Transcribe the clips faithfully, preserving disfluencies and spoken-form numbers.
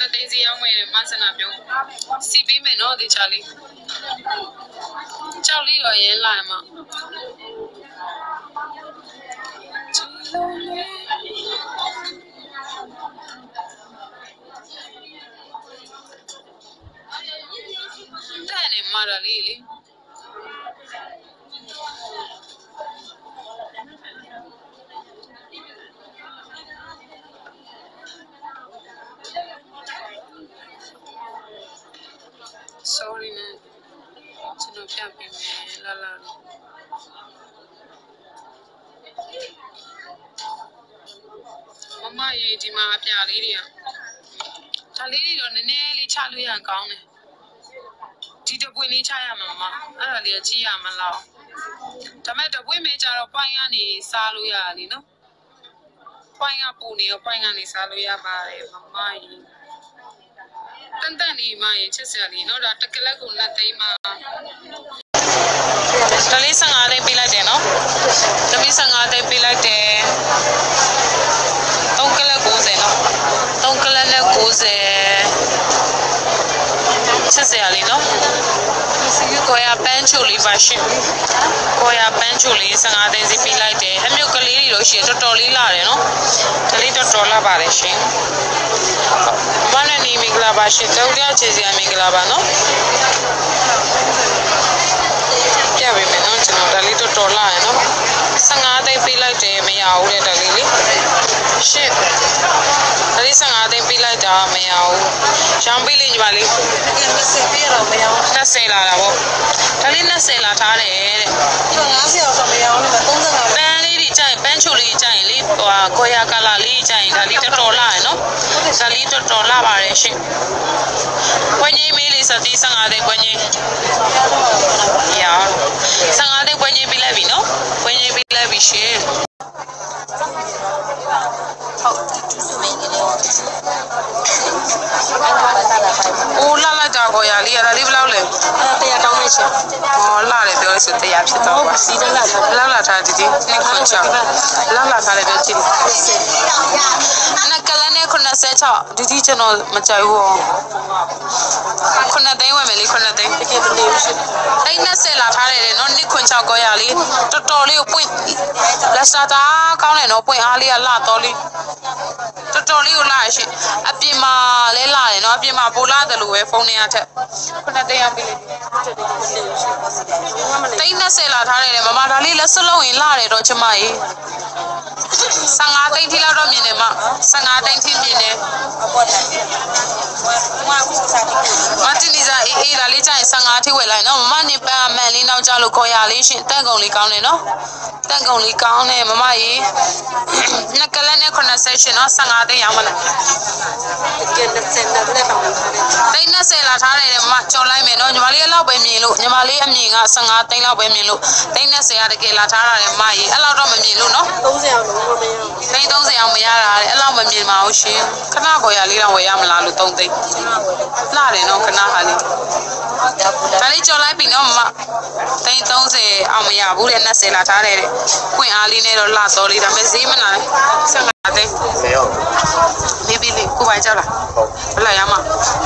kuna daisy ya mwe masana bio si bi me no di Charlie Charlie lo yen la ma Dani mara lili Sorry na Chino pia pime la la Mama ye di ma pia li dia Ta li li lo nene li cha lu ya kaung ne Di de bui ni cha ya mama Ala li chi ya ma lao Da me de bui me cha ro pai ya ni sa lu ya li no Pai ya pu ni yo pai ya ni sa lu ya ba le mama ye Tan tan ni ma ye chit sia li no da takala ko na tai ma Tali sanga dai pi lai de no Tali sanga dai pi lai de Tong kala ko se no Tong kala na ko se Chit sia li no Ko ya pan chu li ba shin Ko ya pan chu li sanga dai si pi lai de Ha myo kali li lo shi to to li la de no Tali to to la ba de shin Mana ni mingla ba shin Tau dia che sia mingla ba no Kya bi me no chino Tali to to la no Sanga dai pi lai de me ya u le tali li Shit Tali sanga dai pi lai da me ya u Shang pi li ba li Na se la la bo Tali na se la tha de de Pan li di chai pan chu li chai li ko ya kala li chai Tali to to la no Tali to to la ba de shin Kwenye me li sa ti sanga dai kwenye Ya Sanga dai kwenye pi lai bi no Kwenye pi lai bi shin Oh la la da ko ya li ya li blau le te ya taung mai che oh la le pyo so te ya phit taw ba si de la la la tha di di ni khun cha la la tha le pyo chi na kala ne khun se cha di di chano ma chai wo khun dai wa me li khun dai te ke de le shi dai na se la tha le no ni khun cha ko ya li to to li ko puin la sa ta kaung le no puin a li ya la to li to to li ko la shi a pin ma le la le no a pin ma po la de lo we phone ne a that khun dai ya pi le dai na se la tha le mama da li la salong yin la de do chma yi Sanga dai thi la do myin ne ma Sanga dai thi myin ne Ma ti ni za e e la li chai sanga thi we lai no mama ni pa man li naw cha lo ko ya li shin tan gong li kaung ne no tan gong li kaung ne mama yi na kala ne khona session no sanga dai yang ma la dai na se la tha le mama chaw lai me no nyama li a law bai myin lo nyama li a myin ga sanga dai law bai myin lo dai na se ya de ke la tha ra le ma yi a law do ma myin lo no thirtyအောင်လို့မရဘူးဒိန်းthirtyအောင်မရတာလေအဲ့လောက်မမြင်ပါဘူးရှင်ခဏကိုရလေးတော့ဝယ်ရမလားလို့သုံးသိန်းလာတယ်နော်ခဏဟာလေးဒါလေးကြော်လိုက်ပြီနော်မမဒိန်းthirtyအောင်မရဘူးလေနှစ်ဆယ်လာထားတယ်တဲ့ခွင့်အားလေးနဲ့တော့လာတော်လေးဒါပေမဲ့ဈေးမနာfifteenသိန်းမေရောမေဘီလေးကိုပိုင်ကြောက်လားဟုတ်ဘယ်လာရမှာ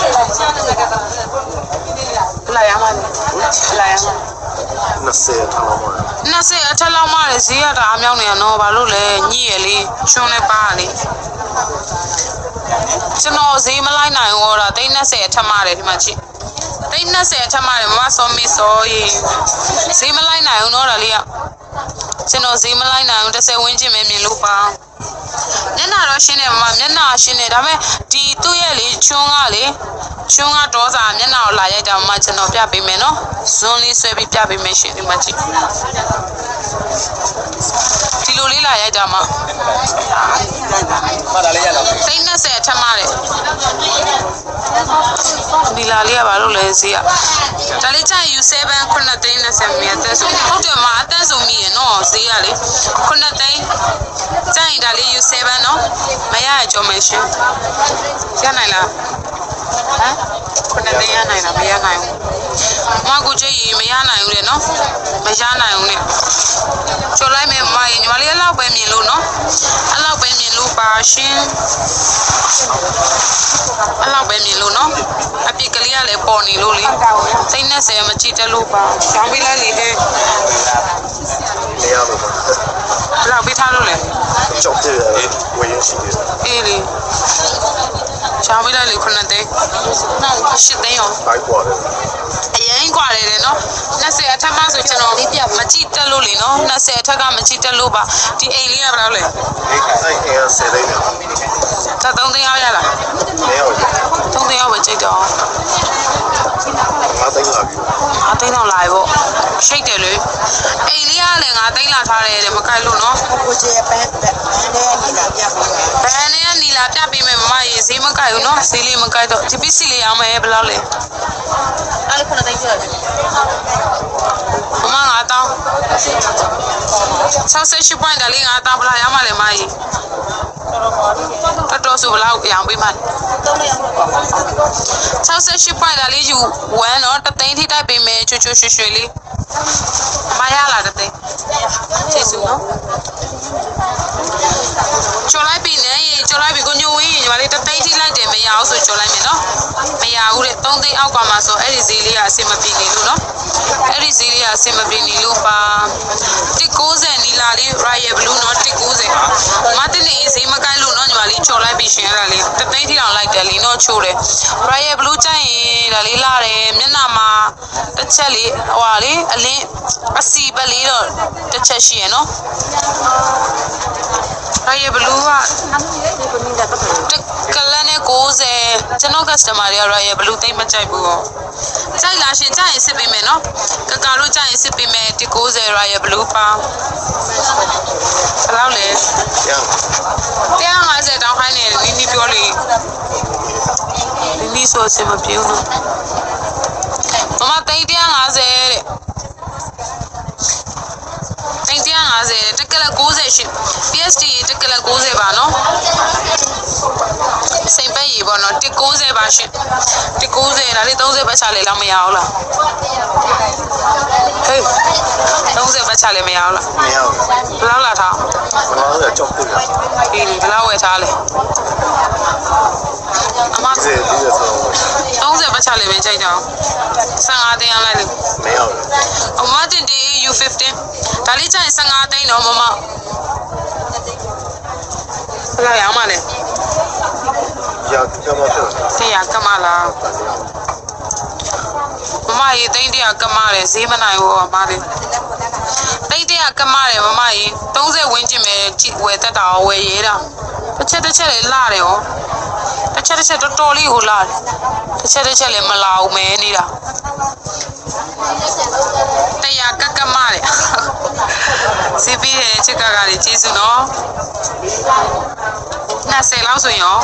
ဘယ်လာရမှာဘယ်လာရမှာtwentyအထလောက်မှာtwentyအထလောက်မှာဈေးရတာအမြောက်နေရနော်ဘာလို့လဲညိရလေချွန်းနေပါလေကျွန်တော်ဈေးမလိုက်နိုင်ဘူးတော့သိန်းtwentyအထမှာတယ်ဒီမှာကြည့်သိန်းtwentyအထမှာတယ်မမစောမီစောရေဈေးမလိုက်နိုင်ဘူးနော်ဒါလေးကကျွန်တော်ဈေးမလိုက်နိုင်ဘူးတစ်ဆယ်ဝန်းကျင်ပဲမြင်လို့ပါမျက်နှာတော့ရှင်းတယ်မမမျက်နှာရှင်းတယ်ဒါပေမဲ့ဒီသူ့ရဲ့လေချွန်းကလေချွန်းကဒေါစာမျက်နှာကိုလာရိုက်တာမမကျွန်တော်ပြပေးမယ်နော်ဇွန်းလေးဆွဲပြီးပြပေးမယ်ရှင်ဒီမှာကြည့်ဒီလိုလေးလာရိုက်တာမမဒါလေးရတော့သိန်းtwentyအထက်မှာတယ်ဒီလာလေးကဘာလို့လဲဈေးကဒါလေးချင် U seven ခုနှစ်သိန်းtwentyမြတ်သက်ဆိုဟုတ်တယ်မအသက်ဆိုမိရနော်ဈေးကလေခုနှစ်သိန်းကျန်ဒါလေး U seven နော်မရရကြောမယ်ရှင်ရနိုင်လားခုနှစ်သိန်းရနိုင်တာမရနိုင်ဘူးမကူချေရီမရနိုင်ဘူးလေနော်မရနိုင်ဘူးလေကျော်လိုက်မယ်မရင်ညီမလေးအဲ့လောက်ပဲမြင်လို့နော်အဲ့လောက်ပဲမြင်လို့ပါရှင်အဲ့လောက်ပဲမြင်လို့နော်အပြစ်ကလေးကလည်းပေါ်နေလို့လေသိန်းနဲ့ဆယ်မကြည့်တက်လို့ပါရောင်းပေးလိုက်လေဟဲ့没有了。 ဘယ်လောက်ပေးထားလို့လဲ照片我也是的。 အေးလေချောင်းပေးလိုက်လေခုနှစ်သိန်းရှစ်သိန်းရော白挂的အရင်กว่าတယ်လေနော်နှစ်ဆယ်အထက်မှဆိုကျွန်တော်မကြည့်တက်လို့လေနော်နှစ်ဆယ်အထက်ကမကြည့်တက်လို့ပါဒီအိမ်လေးကဘယ်လောက်လဲအဲ့အဲ့အိမ်ကဆယ်သိန်းတယ်သက်သုံးသိန်းရောက်ရလား没有သုံးသိန်းရောက်ပဲကြိတ်တော့ငါးသိန်းလာပြီငါးသိန်းတော့လာပြီပေါ့ရှိတ်တယ်လေအိမ်လေးကလည်းငါးသိန်းလာထားတယ်တဲ့မကိုက်လို့နော်ကိုကျေပန်းနဲ့နီလာပြပေးဘယ်နဲ့နီလာပြပေးမယ်မမရေဈေးမကိုက်ဘူးနော်ဈေးလေးမကိုက်တော့ဒီပစ္စည်းလေးအောင်မယ်ဘယ်လောက်လဲအဲ့ခုနှစ်သိန်းကျော်တယ်မမငါတောင်း၆၈ point တလေးငါတောင်းဘလားရမှာလဲမကြီးတော်တော်ဆိုဘလောက်အောင်ပေးမှာသုံးရအောင်ပါ၆၈ point တလေးယူဝမ်းတော့တသိန်းထိတိုက်ပေးမယ်ချွချွရွှေရွှေလေးမရလားတသိန်းကျေးဇူးနော်ကျော်လိုက်ပြီနဲ့ကျော်လိုက်ပြီကိုညိုဝင်းညီမလေးတသိန်းထိလိုက်တယ်မရအောင်ဆိုကျော်လိုက်မယ်နော်မရဘူးတဲ့သုံးသိန်းအောက်ကမှဆိုအဲ့ဒီဈေးလေးကအဆင်မပြေနေလို့နော်အဲ့ဒီဈေးလေးကအဆင်မပြေနေလို့ပါတစ်၉၀နီလာလေး Royal Blue နော်တစ်၉၀မတင်နေဈေးမကိုက်လို့နော်ညီမလေးကျော်လိုက်ပြီရှင်အဲ့ဒါလေးတသိန်းထိအောင်လိုက်တယ်လीနော်ချိုးတယ် Royal Blue ကြိုက်ရင်ဒါလေးလာတယ်မျက်နှာမှာတစ်ချက်လေးဟိုဟာလေးအလင်းအစီပဲလေးတော့တစ်ချက်ရှိရနော်Royal Blue ကကလန်နဲ့၉၀ကျွန်တော် customer တွေက Royal Blue သိမကြိုက်ဘူးပေါ့ကြိုက်လားရှင်ကြိုက်ရင်စစ်ပေးမယ်နော်ကကာတို့ကြိုက်ရင်စစ်ပေးမယ်တစ်၉၀ Royal Blue ပါဘယ်လောက်လဲ 150 တောင်းခိုင်းနေနီးနီးပြောလေနီးနီးဆိုစမပြေဘူးနော်မမသိန်း150တဲ့သိန်း150တက်ကလက်၉၀ရှင် P S D တက်ကလက်၉၀ပါနော်စိတ်ပဲရေပေါ့နော်တစ်၉၀ပါရှင်တစ်၉၀ဒါလေး၃၀ပတ်ချလေလောက်မရအောင်လားဟေး၃၀ပတ်ချလေမရအောင်လားမရဘူးဘယ်လောက်လာထားဘယ်လောက်လဲကြောက်ပြလားဒီဘယ်လောက်ဝယ်ထားလဲအမ 30 30 ၃၀ပတ်ချလေပဲကြိုက်တော့၁၅သိန်းအောင်လိုက်လေမရဘူးအမတင်တီ U ဖစ်တင်းဒါလေးကြိုက်၁၅သိန်းတော့မမဘယ်လောက်ရအောင်မလဲရကမတော့တရားကမလားမမရေသိန်းတရားကမတယ်ဈေးမနိုင်ဘူးအမလေးသိန်းတရားကမတယ်မမရေ၃၀ဝန်းကျင်ပဲဝယ်တက်တာရောဝယ်ရဲတာတစ်ချက်တစ်ချက်လေးလာတယ်ရောတစ်ချက်တစ်ချက်တော်တော်လေးကိုလာတယ်တစ်ချက်တစ်ချက်လေးမလာဘူးမဲနေတာတရားကကမတယ်စီးပြီးတဲ့ချက်ကကလေးကျေးဇူးနော်နှစ်ဆယ်လောက်ဆိုရင်ရော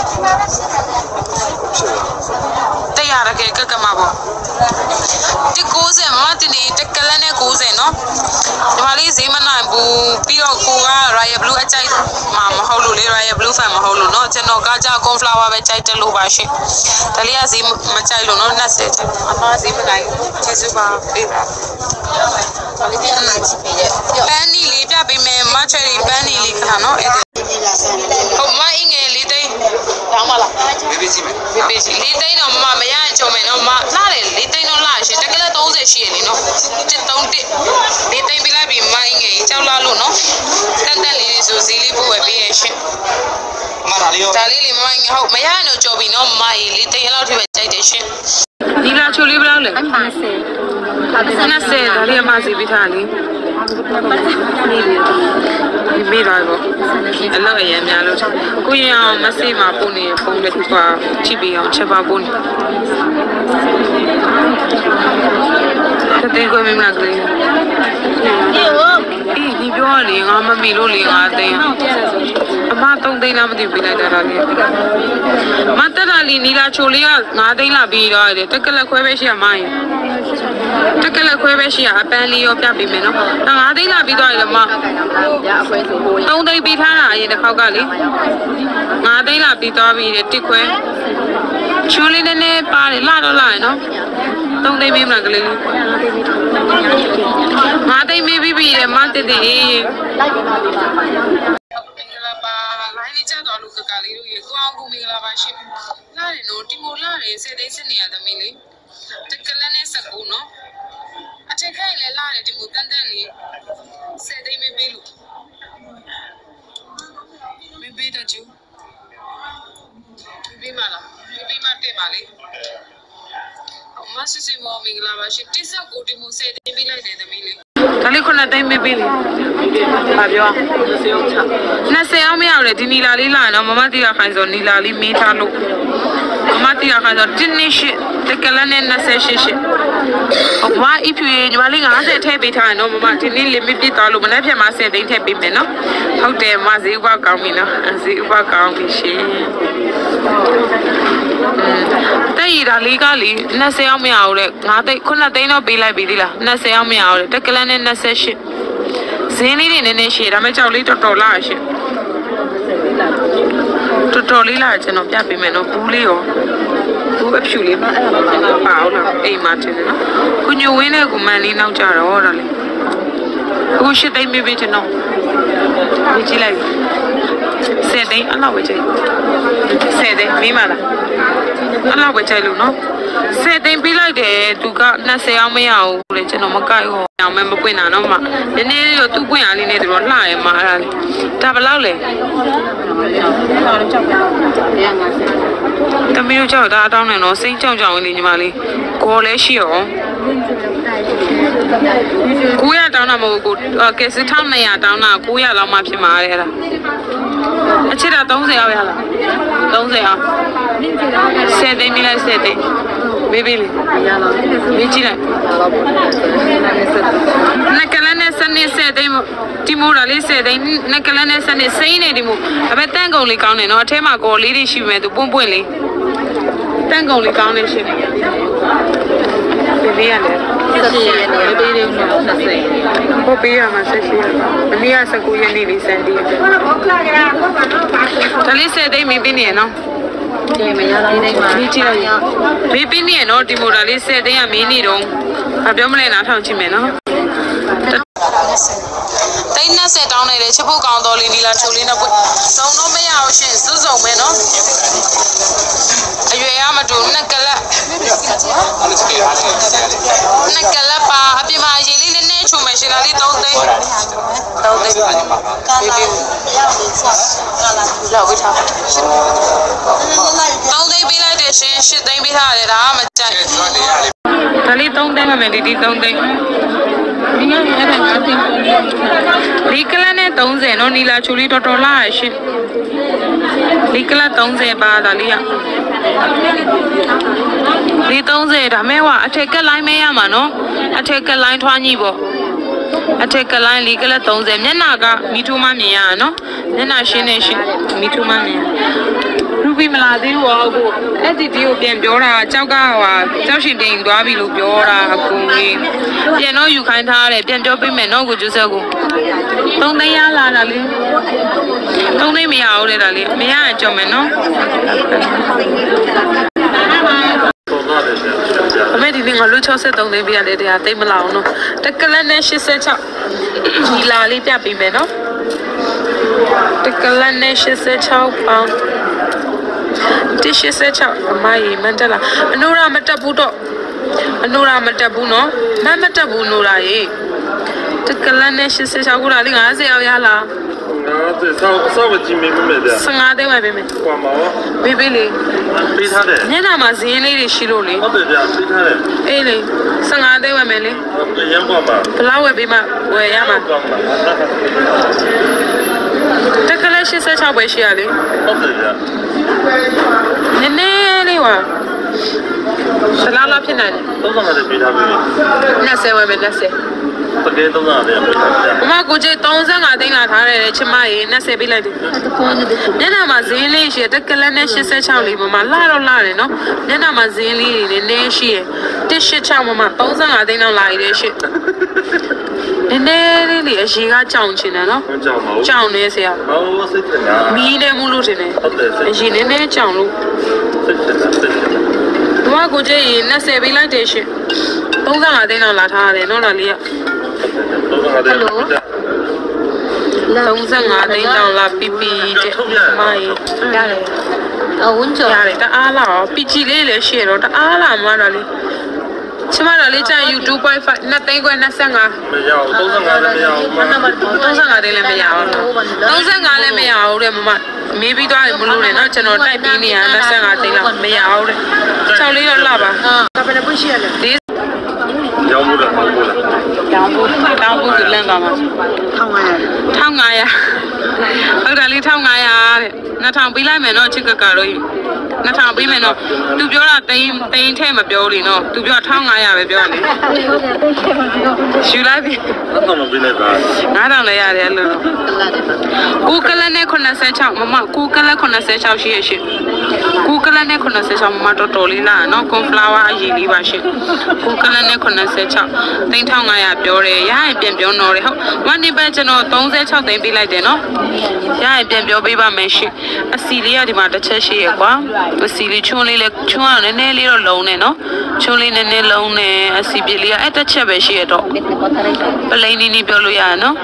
တရားရကကကမပေါ့တစ်၉၀မမတင်နေတက်ကလန်းနဲ့၉၀နော်ဒီမှာလေးဈေးမနိုင်ဘူးပြီးတော့ကိုက Royal Blue အကြိုက်မှာမဟုတ်လို့လေ Royal Blue fan မဟုတ်လို့နော်ကျွန်တော်ကကြာ Cornflower ပဲကြိုက်တယ်လို့ပါရှင်ဒါလေးကဈေးမကြိုက်လို့နော်နှစ်ဆယ်အမဈေးမနိုင်ဘူးကျေးဇူးပါပေးပါဒါလေးပြန်လာကြည့်ပေးတယ်ပန်းနီလေးပြပေးမယ်မချယ်ရီပန်းနီလေးခါနော်အဲ့ဒါဟုတ်မအင်္ဂလိပ်လေးသိန်းတောင်းပါလားဘေးဘေးစီမယ်ဘေးဘေးစီလေးသိန်းတော့မမမရရင်ချုံမယ်နော်မလာတယ်လေးသိန်းတော့လာရှင်တကယ်တော့၃၀ရှိရလေနော်တစ်သုံးတစ်လေးသိန်းပေးလိုက်ပြီးမအင်္ဂလိပ်ကြောက်လာလို့နော်တန်တန်လေးလေးဆိုဈေးလေးပို့ဝယ်ပေးရရှင်မလာလေးရောဒါလေးလေးမမအင်္ဂလိပ်ဟုတ်မရရင်တော့ကြော်ပြီနော်မကြီးလေးသိန်းအဲ့လောက်ထိပဲကြိုက်တယ်ရှင်ဒီလာချိုလေးဘယ်လောက်လဲ 50 နှစ်ဆယ်ဒါလေးအမစီပေးထားလေဒီမေးပါဘောအလောက်အရင်များလို့ကိုရင်အောင်မဆေးမှာပို့နေပုံတစ်ခုကကြည့်ပြီးအောင်ချက်ပါပို့နေတဲ့ကိုမင်းမကလေးအေးဒီပြောလေငါမမီလို့လေငါသိန်းအမသုံးသိန်းလားမသိပေးလိုက်တာလေမတတလီနီလာချိုလေးကငါးသိန်းလာပြီးတော့တက်ကလက်ခွဲပဲရှိရမရင်တက်ကလက်ခွဲပဲရှိရအပန်းလေးရောပြပေးမယ်နော်ငါးသိန်းလာပြီးတော့လေမရအခွဲဆိုဟိုသုံးသိန်းပြီးထားတာအရင်တစ်ခေါက်ကလေငါးသိန်းလာပြီးသွားပြီးတစ်ခွဲချိုးလေးနည်းနည်းပါတယ်လာတော့လာရနော်သုံးသိမ်းမေးမလားကလေးလေးငါသိမ်းမေးပြီးပြီလေမတက်တဲ့အေးပါလိုင်းလေးကြတော့လူကကလေးတို့ရေကိုအောင်ကိုမင်္ဂလာပါရှင်လာတယ်နော်တီမိုလာတယ်စေသိမ်းစစ်နေရသမီးလေးတကလနဲ့စကူနော်အချက်ခိုင်လေလာတယ်ဒီမိုတန်တန်လေးစေသိမ်းမေးပေးလို့မေးပေးတော့ကျူမေးပေးမလားမေးပေးမတက်ပါလေမဆူစီမောမင်္ဂလာပါရှင်တိစက်ကိုတီမိုစေသိမ်းပေးလိုက်တယ်သမီးလေးဒါလေးခုနတိုင်းမေးပေးလေဘာပြောနှစ်ဆယ်အောင်မရဘူးဒီနီလာလေးလာနော်မမတီရခိုင်ဆိုနီလာလေးမေးထားလို့မမတီရခိုင်ဆိုတင်းနေရှိတကလနဲ့နှစ်ဆယ်ရှိရှိအဝါအဖြူညီမလေးငါးဆယ်ထည့်ပေးထားရနော်မမဒီနေ့လေးမပြစ်သွားလို့မနေ့ဖြတ်မှာဆယ်သိန်းထည့်ပေးမယ်နော်ဟုတ်တယ်မဈေးဥပကောင်းပြီနော်ဈေးဥပကောင်းပြီရှင်တဲ့ရတာလေးကလေနှစ်ဆယ်အောင်မရဘူးတဲ့ငါးသိန်းခုနှစ်သိန်းတော့ပေးလိုက်ပြီဒီလားနှစ်ဆယ်အောင်မရဘူးတဲ့တကလနဲ့နှစ်ဆယ်ရှိဈေးလေးတွေနည်းနည်းရှိဒါမဲ့ကြောက်လေးတော်တော်လာရှင်တော်တော်လေးလာကျွန်တော်ပြပေးမယ်နော်ဘူးလေးရောဘူးအဖြူလေးပါအဲ့ဒါကျွန်တော်ပါအောင်လားအိမ်မှာတင်တယ်နော်ကုညဝင်းနဲ့ကုမန်လေးနောက်ကြတော့ဒါလေးအခုရှစ်သိန်းပေးပေးကျွန်တော်ဝေးကြည့်လိုက်ဆယ်သိန်းအဲ့လောက်ဝေးကြည့်ဆယ်သိန်းမင်းမလားအဲ့လောက်ဝေးကြည့်လို့နော်ဆယ်သိန်းပေးလိုက်တယ်သူကနှစ်ဆယ်အောင်မရဘူးလေကျွန်တော်မကိုက်ဘူးအောင်မမပွင့်တာနော်မနည်းနည်းတော့သူ့ပွင့်အားလေးနဲ့သူတော့လှရဲမှာအဲ့ဒါလေးဒါဘယ်လောက်လဲတမီးတို့ကြောက်တာအတောင်းနေတော့စိတ်ကြောက်ကြောက်လေးညီမလေးကိုလည်းရှိရောကိုရတောင်းတာမဟုတ်ကိုကဲစစ်ထောင်းနေရတောင်းတာကိုရလောက်မှဖြစ်မှာလေအဲ့ဒါအချစ်တာသုံးဆယ်ရောက်ရလားသုံးဆယ်အောင်ဆယ်သိန်းမိလိုက်ဆယ်သိန်းဘေးဘေးလေးမေးကြည့်လိုက်နကလနဲ့စနေဆယ်သိန်းတီမိုးတာလေးဆယ်သိန်းနကလနဲ့စနေစိမ့်နေဒီမို့ဒါပေမဲ့တန်းကုန်လေးကောင်းတယ်နော်အထဲမှာကော်လေးတွေရှိမယ်သူပွန့်ပွန့်လေးတန်းကုန်လေးကောင်းနေရှင်ဘေးရတယ်ဆက်ရှိရတယ်ဘေးလေးနော်ဆက်စိဘောပေးရမှာဆက်ရှိရပါမနေ့ကစကူရက်နေ့လေးစံတီးရတယ်ဒါလေးဆယ်သိန်းမင်းပြနေရနော်ဒီမရသေးတဲ့မှာဒီကြည့်လိုက်ဘေးပြင်းနေရနော်ဒီမိုတာလေးဆယ်သိန်းကမင်းနေတော့ဘာပြောမလဲနားထောင်ကြည့်မယ်နော်တိတ်နဲ့ဆယ်တောင်းနေတယ်ချဖို့ကောင်းတော်လေးနီလာချိုလေးနဲ့ပွင့်စုံတော့မရအောင်ရှင်စုစုံမယ်နော်အရွယ်ရမတူနှစ်ကလက်နှစ်ကလက်ပါအပြင်မှာရေလေးလေးနဲ့ချိုမယ်ရှင်လာလေးသုံးသိန်းသုံးသိန်းကာလာရောက်နေဆက်ကာလာလောက်ဝိထားသုံးသိန်းပေးလိုက်တယ်ရှင်ရှစ်သိန်းပေးထားရတယ်ဒါကမကြိုက်ဒါလေးသုံးသိန်းမယ်ဒီဒီသုံးသိန်းဒီကနေ့အဲ့ဒါငါသိန်းဒီကလနဲ့သုံးဆယ်နော်နီလာချိုလေးတော်တော်လာရရှင်ဒီကလသုံးဆယ်ပါဒါလေးရဒီသုံးဆယ်ဒါမဲ့ဟောအထက်ကလိုင်းမဲရမှာနော်အထက်ကလိုင်းထွားညိပေါ့အထက်ကလိုင်းလီကလသုံးဆယ်မျက်နှာကမီထူမမြင်ရနော်မျက်နှာရှင်းနေရှင်းမီထူမမြင်ရူပီမလာသေးဘူးဟုတ်ကိုအဲ့ဒီဒီကိုပြန်ပြောတာကြောက်ကဟိုကြောက်ရှင်တင်သွားပြီလို့ပြောတာအကူကြီးပြန်တော့ယူခိုင်းထားရတယ်ပြန်ပြောပေးမယ်နော်ကိုကျူဆက်ကိုသုံးသိန်းရလာတာလေသုံးသိန်းမရဘူးလေဒါလေးမရရင်ကြော်မယ်နော်အမေဒီနေ့ငါလူ၆၃သိန်းပြရတယ်တရားသိမလာအောင်နော်တကလနဲ့၈၆ဒီလာလေးပြပေးမယ်နော်တကလနဲ့၈၆ပေါင်းတရှိစချောက်အမကြီးမတက်လာအနိုရာမတက်ဘူးတော့အနိုရာမတက်ဘူးနော်မမတက်ဘူးနိုရာရေတကလနဲ့ရှစ်စချောက်ခုလာလေးငါးဆယ်ရောက်ရလားငါးဆယ်ဆောက်ဆောက်ကြည့်မိမယ်တဲ့ဆယ်ငါးသိန်းပဲပေးမယ်ကွာမောဘေးဘေးလေးပေးထားတယ်ညနာမှာဈေးလေးတွေရှိလို့လေဟုတ်တယ်ဗျာပေးထားတယ်အေးလေဆယ်ငါးသိန်းပဲမယ်လေရမ်းပါပါဘလောက်ဝယ်ပေးမှဝယ်ရမှာတကလရှစ်စချောက်ပဲရှိရလေဟုတ်တယ်ဗျာနည်းနည်းလေးပါဆလာလာဖြစ်နေတယ်သုံးဆယ်နဲ့ပေးထားပြီနှစ်ဆယ်ဝယ်မယ်နှစ်ဆယ်တကယ်သုံးဆယ်နဲ့ပေးထားပြီအမကိုကြီးသုံးဆယ်ငါသိန်းလာထားတယ်ချမရေနှစ်ဆယ်ပေးလိုက်တယ်ညနာမှာဈေးလေးရှိရတကလနဲ့ရှစ်၆လေးမမလာတော့လာတယ်နော်ညနာမှာဈေးလေးတွေနည်းနည်းရှိရတစ်ရှစ်၆မမသုံးဆယ်ငါသိန်းလောက်လာရတဲ့ရှစ်နည်းနည်းလေးလေအရှိကကြောင်ချင်တယ်နော်ကြောင်မဟုတ်ကြောင်နေဆရာဟောစိတ်ထင်တာမီးနေမှုလို့ထင်တယ်ဟုတ်တယ်အရှိနည်းနည်းကြောင်လို့စိတ်ထင်တာစိတ်ထင်တာကိုကြည့်ရင်20ပေးလိုက်တယ်ရှင်35သိန်းတော့လာထားရတယ်နော်လာလေးကဟယ်လို35သိန်းတော့လာပီပီတဲ့မိုင်းရတယ်အဝန်းကျော်ရတယ်တအားလာပီချီလေးလည်းရှိတော့တအားလာမှတော့လေကျမတို့လေးကျန် YouTube point five နှစ်သိန်းခွဲ25 မရဘူး35လည်းမရဘူး 35သိန်းလည်းမရဘူး35လည်းမရဘူးတဲ့မမမေးပြီးသွားရင်မလို့နဲ့နော်ကျွန်တော်တိုက်ပြီးနေရ25သိန်းလောက်မရဘူးတဲ့၆လေးတော့လာပါဒါပဲပွင့်ရှိရလေရောင်းဘူးလားဟုတ်ဘူးလားရောင်းဘူးတောင်းဘူးလမ်းသွားမှာ 1500 1500ဟုတ်တယ်လေ1500တဲ့2000ပေးလိုက်မယ်နော်ချစ်ကကတို့2000ပေးမယ်နော်သူပြောတာတိန်တိန်ထဲမပြောလေနော်သူပြော1500ပဲပြောလေယူလိုက်ပြီတော့မပေးလိုက်ပါ 9000လည်းရတယ်လို့ကိုကလနဲ့86မမကိုကလက်86ရှိရရှင်ကိုကလနဲ့86မမတော်တော်လေးလားနော်ကွန်ဖလာဝါအရေးလေးပါရှင်ကိုကလနဲ့86တိန်1500ပြောတယ်ရရင်ပြန်ပြောတော့တယ်ဟုတ်one dayပဲကျွန်တော်36သိန်းပေးလိုက်တယ်နော်ရရင်ပြန်ပြောပေးပါမယ်ရှင်အစီလေးကဒီမှာတစ်ချက်ရှိရကွာအစီလေးချွန်းလေးလည်းချွန်းရနည်းနည်းလေးတော့လုံးနေနော်ချွန်းလေးနည်းနည်းလုံးနေအစီပြလေးကအဲ့တစ်ချက်ပဲရှိရတော့ပလိန်နီနီပြောလို့ရရနော်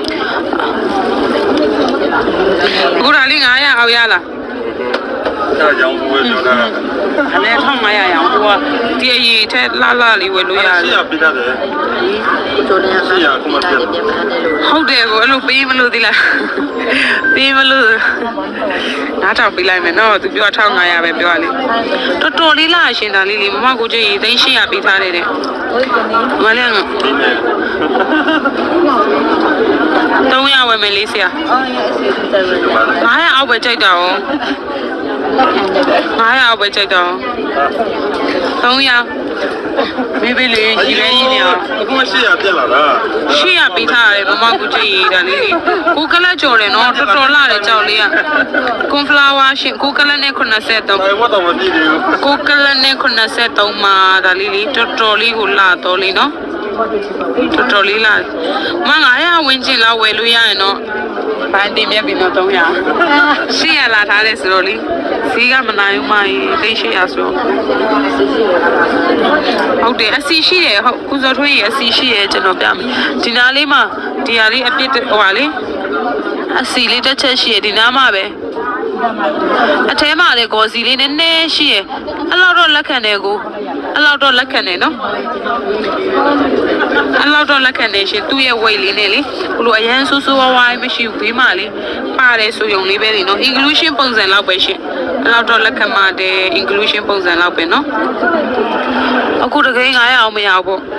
အခုဒါလေး900အောင်ရလားအဲ့ကြောင့်ဘယ်ပြောတာအဲ့1500ရအောင်ဟိုကဒီအရေးထက်လာလာလေးဝယ်လို့ရတယ်ရှေ့ကပေးတတ်တယ်ကျိုးနေရမှာပြန်ပြန်ပြန်လို့ဟုတ်တယ်ကိုအဲ့လိုပေးမလို့သီလားပေးမလို့နားထောင်ပေးလိုက်မယ်နော်သူပြော1500ပဲပြောရလေတော်တော်လေးလားရှင်ဒါလေးလေးမမကိုကြည့်သိန်း800ပေးထားတယ်တဲ့မလဲနော်300ဝယ်မယ်လေးဆရာ900အောက်ပဲကြိုက်တာရော900အောက်ပဲကြိုက်တာ300မေးပေးလေကြီးလဲကြီးနေအောင်အခု800ပြက်လာတာ 800ပေးထားရတယ်မမကူကြည့်ရတာလေးကိုကလတ်ကြော်တယ်နော်တော်တော်လာတယ်ကြောက်လေးကကွန်ဖလာဝါရှင်ကိုကလတ်နဲ့83 ဘယ်ဝတ်တော့မပြည့်သေးဘူးကိုကလတ်နဲ့83မှာဒါလေးလေးတော်တော်လေးကိုလာတော့လေးနော်တော်တော်လေးလာမ900ဝင်းကျင်လောက်ဝယ်လို့ရရင်တော့ဘိုင်းတင်မြက်ပြီးတော့300 800လာထားတယ်ဆိုတော့လေဈေးကမနိုင်ဘူးမကြီးသိ800ဆိုဟုတ်တယ်အစီရှိတယ်ဟုတ်ကုစောထွေးရအစီရှိရကျွန်တော်ပြမယ်ဒီနားလေးမှာဒီဟာလေးအပြစ်ဟိုဟာလေးအစီလေးတစ်ချက်ရှိရဒီနားမှာပဲအထဲမှာလေကောစီလေးနည်းနည်းရှိရအဲ့လောက်တော့လက်ခံတယ်ကိုအဲ့လောက်တော့လက်ခံတယ်နော်အဲ့လောက်တော့လက်ခံတယ်ရှင်သူ့ရဲ့ weight လေးနဲ့လေဘလို့အရန်ဆူဆူဝါးဝါးမရှိဘူးဘေးမှာလေပါတယ်ဆိုရုံလေးပဲလေနော် inclusion ပုံစံလောက်ပဲရှင်အဲ့လောက်တော့လက်ခံပါတယ် inclusion ပုံစံလောက်ပဲနော်အခုတကယ်900အောင်မရဘူးပေါ့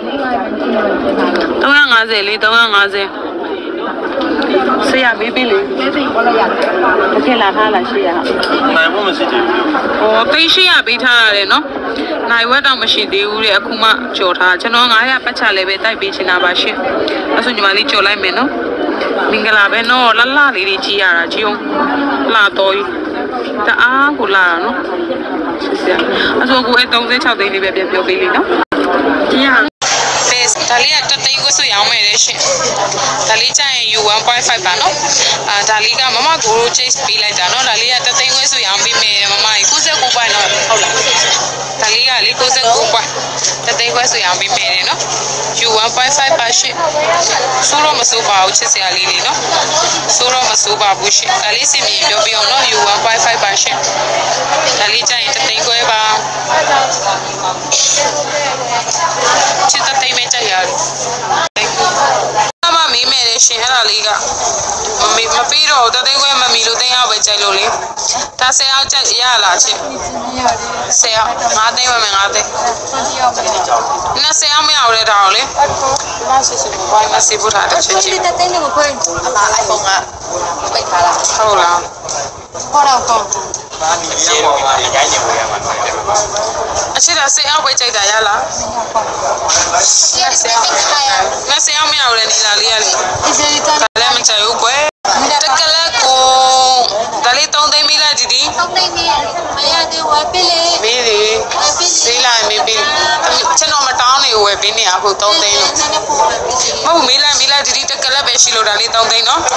350လေး350ဆရာမေးပေးလေဘောလိုက်ရတယ်တစ်ခက်လာထားလားရှိရဟာနိုင်ဖို့မရှိသေးဘူး။အော်သိန်း800ပေးထားရတယ်နော်။နိုင်ဝက်တော့မရှိသေးဘူးတဲ့အခုမှကြော်ထားကျွန်တော်900ပတ်ချလည်းပဲတိုက်ပေးချင်တာပါရှင်။အဲ့ဆိုညီမလေးကြော်လိုက်မယ်နော်။မင်္ဂလာပဲနော်လှလှလေးတွေကြီးရတာကြီးအောင်လှတော်ကြီးတအားကိုလာတာနော်။ဆရာအဲ့ဆိုကိုအဲ့36သိန်းလေးပဲပြန်ပြောပေးလိမ့်နော်။ကြီးရဒါလေးကတသိန်းကိုဆိုရောင်းမယ်လေရှင်ဒါလေးကျရင် U one point five ပါနော်အာဒါလေးကမမကို chase ပေးလိုက်တာနော်ဒါလေးကတသိန်းကိုဆိုရောင်းပေးမယ်မမကြီး99ပွိုင်းတော့ဟုတ်လားဒါလေးကလေ99ပွိုင်းတသိန်းကိုဆိုရောင်းပေးမယ်နော် U one point five ပါရှင်ဆိုတော့မစိုးပါဘူးချစ်စရာလေးလေးနော်ဆိုတော့မစိုးပါဘူးရှင်ဒါလေးစင်မြင်ပြောပြအောင်နော် U one point five ပါရှင်ဒါလေးကျရင်တသိန်းကိုပါချစ်တသိန်းမဲကြရတယ်မမေးမယ်လေရှင်အဲ့ဒါလေးကမမေးမပြီးတော့တသိန်းခွဲမမီလို့သိန်းအောင်ပဲကြိုက်လို့လေဒါဆယ်အောင်ကြိုက်ရလားချင်းဆယ်အောင်၅သိန်းပဲမယ်၅သိန်းနှစ်ဆယ်အောင်မရဘူးလေဒါအောင်လေမဆစ်စစ်ဘိုင်းမစီဖို့ထားတဲ့ချင်းချင်းတသိန်းနဲ့မခွင့်အမ iPhone ကပိတ်ထားလားဟုတ်လားဟောတော့ကောဘာမီဒီယာပေါ်မှာရိုင်းနေပေါ်ရမှာအချစ်တာဆယ်အောင်ပဲကြိုက်တာရလားဆယ်ဆယ်မဆယ်အောင်မရဘူးလေနေလာလေးရလေဒီစရီတာလည်းမကြိုက်ဘူးကွယ်တကလက်ကိုဒါလေးသုံးသိန်းမိလိုက်ဒီဒီသုံးသိန်းမိမရသေးဝယ်ပေးလေမေးလေမေးလိုက်မေးပေးကျွန်တော်မတောင်းနေဝယ်ပေးနေအခုသုံးသိန်းလို့မဟုတ်မေးလိုက်မေးလိုက်ဒီဒီတကလက်ပဲရှိလို့ဒါလေးသုံးသိန်းနော်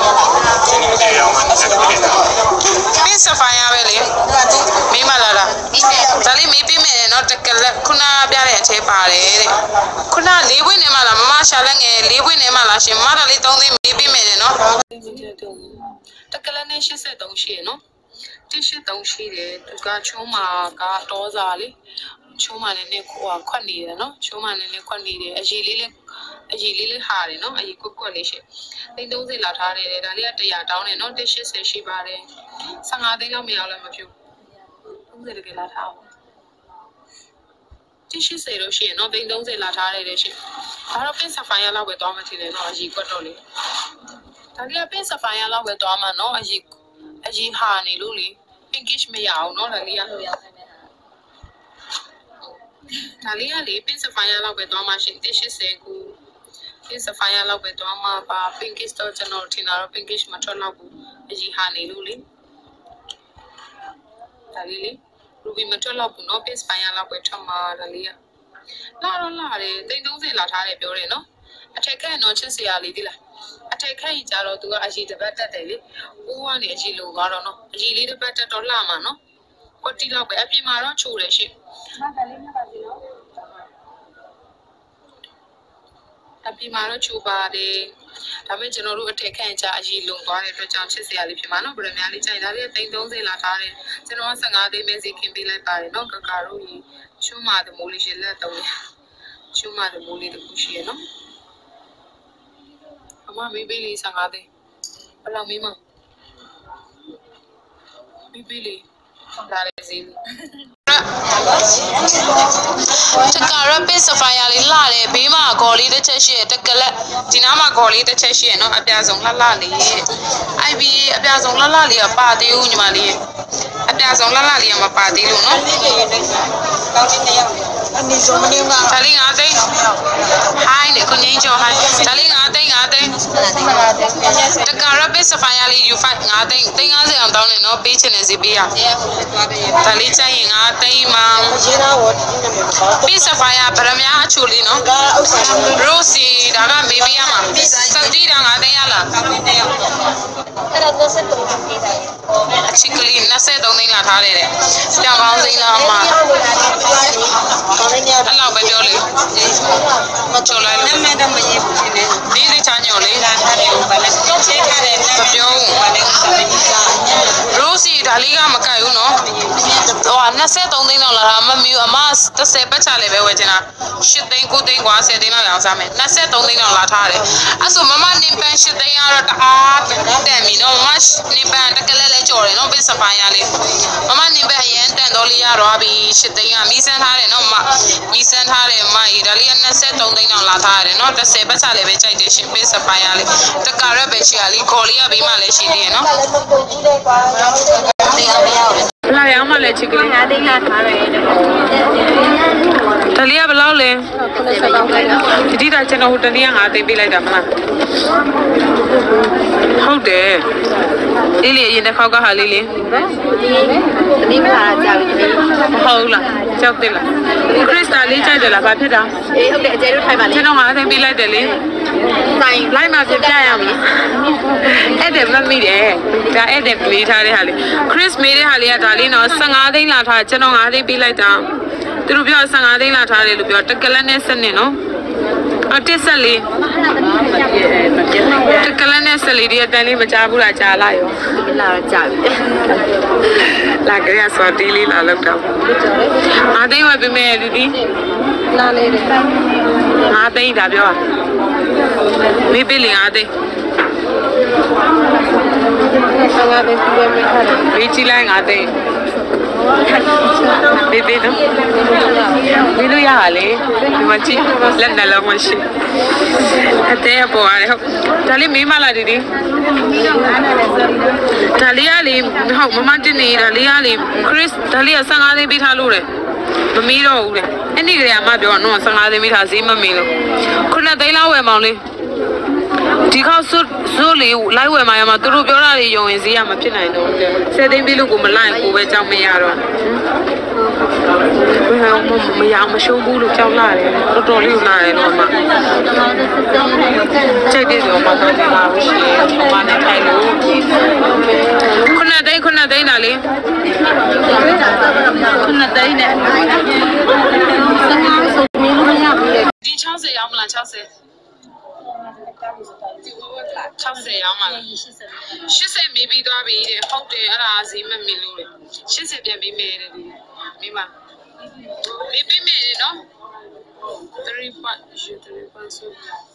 ပင်းစဖိုင်ရပဲလေမေးမလာတာဒီဒါလေးမေးပေးမယ်နော်တကလက်ခုနပြတဲ့အထဲပါတယ်တဲ့ခုနလေးပွင့်နေမှလားမမရှာလက်ငယ်လေးပွင့်နေမှလားရှင်မမဒါလေးသုံးသိန်းမေးပေးမယ်နော်တကလက်နဲ့eighty-threeရှိရနော်eighty-threeရှိတယ်သူကချုံးမာကတော့စားလေချုံးမာနဲ့နဲ့ခွာခွက်နေတယ်နော်ချုံးမာနဲ့နဲ့ခွက်နေတယ်အကြီးလေးလေးအကြီးလေးလေးဟာတယ်နော်အကြီးကွက်ကွက်လေးရှိသိန်းthirtyလောက်ထားတယ်ဒါလေးကone hundredတောင်းတယ်နော်one eightyရှိပါတယ်fifteenသိန်းလောက်မရောက်လည်းမဖြစ်ဘူးthirtyတကယ်လာထားအောင်one eightyလို့ရှိရင်နော်သိန်းthirtyလာထားရတယ်ရှင်ဒါတော့ pin sapphire လောက်ပဲသွားမှထင်တယ်နော်အကြီးကွက်တော့လေဒါလေးက pin sapphire လောက်ပဲသွားမှနော်အကြီးအကြီးဟာနေလို့လေ pinkish မရအောင်နော်ဒါလေးကဒါလေးကလေ pin sapphire လောက်ပဲသွားမှရှင်one eightyကို pin sapphire လောက်ပဲသွားမှပါ pinkish တော့ကျွန်တော်ထင်တာတော့ pinkish မထွက်တော့ဘူးအကြီးဟာနေလို့လေဒါလေးလေ ruby မထွက်တော့ဘူးနော် pin sapphire လောက်ပဲထွက်မှာဒါလေးကလာတော့လာတယ်သိန်းthirtyလာထားတယ်ပြောတယ်နော်အထက်ခက်တော့ချစ်စရာလေးဒီလားအထက်ခက်ကြီးကြတော့သူကအကြီးတစ်ပတ်တက်တယ်လေအိုးကနေအကြီးလိုသွားတော့နော်အကြီးလေးတစ်ပတ်တက်တော့လှမှာနော်ကွက်တီလောက်ပဲအပြင်မှာတော့ချိုတယ်ရှင့်အပြင်မှာတော့ချိုပါတယ်ဒါပေမဲ့ကျွန်တော်တို့အထက်ခန့်ကြအကြီးလုံသွားတဲ့အတွက်ကြောင့်ချစ်စရာလေးဖြစ်မှာနော်ဗရမများလေးကြိုင်ဒါလေးသိန်းthirtyလာထားတယ်ကျွန်တော်ကfifteenသိန်းပဲစီခင်ပေးလိုက်ပါတယ်နော်ကကာတို့ကြီးချွန်းမာတမိုးလေးရှလက်တော့ချွန်းမာတမိုးလေးတခုရှိရနော်အမမေးပေးလေးfifteenသိန်းဘယ်လောက်မေးမမေးပေးလေးလာလေစီတကာရပစ်စဖိုင်ယာလေးလာတယ်ဘေးမှာဂေါ်လေးတစ်ချက်ရှိရတကလက်ဒီနားမှာဂေါ်လေးတစ်ချက်ရှိရနော်အပြာဆုံးလှလှလေးအိုင်ဘီအပြာဆုံးလှလှလေးကပါသေးဦးညီမလေးအပြာဆုံးလှလှလေးကမပါသေးလို့နော်ကောင်းနေနေရောက်နေအနည်းဆုံးမနေမှာဒါလေးfiveသိန်းဟိုင်းလေကိုငိမ့်ကျော်ဟိုင်းဒါလေးfiveသိန်းfiveသိန်းတကာရပစ်စဖိုင်ယာလေးယူfiveသိန်းသိန်းfiftyအောင်တောင်းနေနော်ပေးချင်တယ်စီပေးရဒါလေးချိုင်းရင်fiveသိန်းမှာပစ်စဖိုင်ယာဗရမအချိုလေးနော်ရိုစီဒါကမေးပေးရမှာစက်တီတာfiveသိန်းရလားအဲ့ဒါtwenty-threeပေးတာအချစ်ကလေးtwenty-threeသိန်းလာထားတယ်တဲ့ပြောင်းကောင်းစိမ့်လားအမအဲ့လောက်ပဲပြောလေမချိုလိုက်လို့နာမည်တော့မရေးဘူးရှင်နေဒီချာညော်လေးလာထားတယ်ဘာလဲချဲထားတယ်မပြောဘူးဘာလဲရိုစီဒါလေးကမကြိုက်ဘူးနော်ဟိုtwenty-threeသိန်းလောက်လာတာမမီအမtenပတ်ချလည်းပဲဝယ်ချင်တာeightသိန်းnineသိန်းကွာtenသိန်းလောက်ရောင်းစားမယ်twenty-threeသိန်းလောက်လာထားတယ်အဲ့ဆိုမမနင်ပန်eightသိန်းကတော့တအားတန်ပြီနော်မမနင်ပန်တကယ်လည်းကြော်တယ်နော်ပြီးစပိုင်ရလေးမမနင်ပန်အရင်တန်တော်လေးရတော့ပြီeightသိန်းကမီးစမ်းထားတယ်နော်မမီးစမ်းထားတယ်မကြီးဒါလေးကtwenty-threeသိန်းလောက်လာထားရတယ်နော်tenပတ်ချလည်းပဲကြိုက်တယ်ရှင်ပြီးစပိုင်ရလေးတကာရက်ပဲရှိရလေးခေါ်လေးကဘေးမှာလည်းရှိသေးတယ်နော်လာရအောင်မလဲချစ်ကလေးfiveသိန်းလာထားတယ်တလီကဘယ်လောက်လဲဒီတာကျွန်တော်ဟိုတလီကfiveသိန်းပေးလိုက်တာမလားဟုတ်တယ်လေးလေးအရင်တစ်ခေါက်ကဟာလေးလေးဒီမလားကြောက်တယ်ဟုတ်လားကြောက်တယ်လားခရစ်စတာလေးကြိုက်တယ်လားဘာဖြစ်တာအေးဟုတ်တယ်အကျဲတို့ထိုင်ပါလေကျွန်တော်fiveသိန်းပေးလိုက်တယ်လေဆိုင်လိုက်မှာပြပြရမှာအဲ့ဒါမမိတယ်ဒါအဲ့ဒါပေးထားတဲ့ဟာလေးခရစ်မေးတဲ့ဟာလေးကဒါလေးနော်fifteenသိန်းလာထားကျွန်တော်fiveသိန်းပေးလိုက်တာသူတို့ပြောfifteenသိန်းလာထားတယ်လို့ပြောတကလက်နဲ့စနစ်နော်အတစ်ဆက်လေးတကလက်နဲ့ဆက်လေးဒီအတန်လေးမကြားဘူးလားကြားလာရောလာတော့ကြားပြီလာကြရစောတီးလေးလာလောက်တော့fiveသိန်းဝယ်ပေးမယ်ဒီဒီလာလေတယ်fiveသိန်းဒါပြောမေးပေးလေfiveသိန်းfifteenသိန်းပြည့်မိထားတယ်ဘေးကြည့်လိုက်fiveသိန်းဘေးဘေးနော်ဘေးလို့ရပါလေဒီမှာကြည့်လက်နဲ့လုံးမရှိအသေးပေါ်ရတယ်ဟုတ်ဒါလေးမေးမလားဒီဒီဒါလေးကလေဟုတ်မမတင်နေဒါလေးကလေခရစ်ဒါလေးကfifteenသိန်းပေးထားလို့တယ်မမီးတော့ဘူးလေအဲ့ဒီကလေးကမပြောတော့fifteenသိန်းပေးထားဈေးမမီးလို့nineသိန်းလောက်ဝယ်မောင်လေးဒီခေါက်စွစွလေးလိုက်ဝယ်မှာရမှာသူတို့ပြောတာတွေယုံရင်ဈေးရမဖြစ်နိုင်တော့tenသိန်းပေးလို့ကိုမလိုက်ကိုပဲကြောက်မရတော့ဘယ်ဟောမရမရှုံးဘူးလို့ကြောက်လာတယ်တော်တော်လေးလာတယ်တော့မှချိန်တယ်ဆိုမှတော့လာလို့ရှိရင်မနဲ့ထိုင်လို့ခုနှစ်သိန်းခုနှစ်သိန်းတာလေခုနှစ်သိလေးနဲ့ဒီ၆၀ရောင်းမလား၆၀၆၀ရောင်းမလား၈၀မေးပြီးသွားပြီတဲ့ဟုတ်တယ်အဲ့ဒါဈေးမမီလို့လေ၈၀ပြန်ပြီးမယ်တဲ့ဒီမိမမေးပြီးမယ်နော်three part je three part so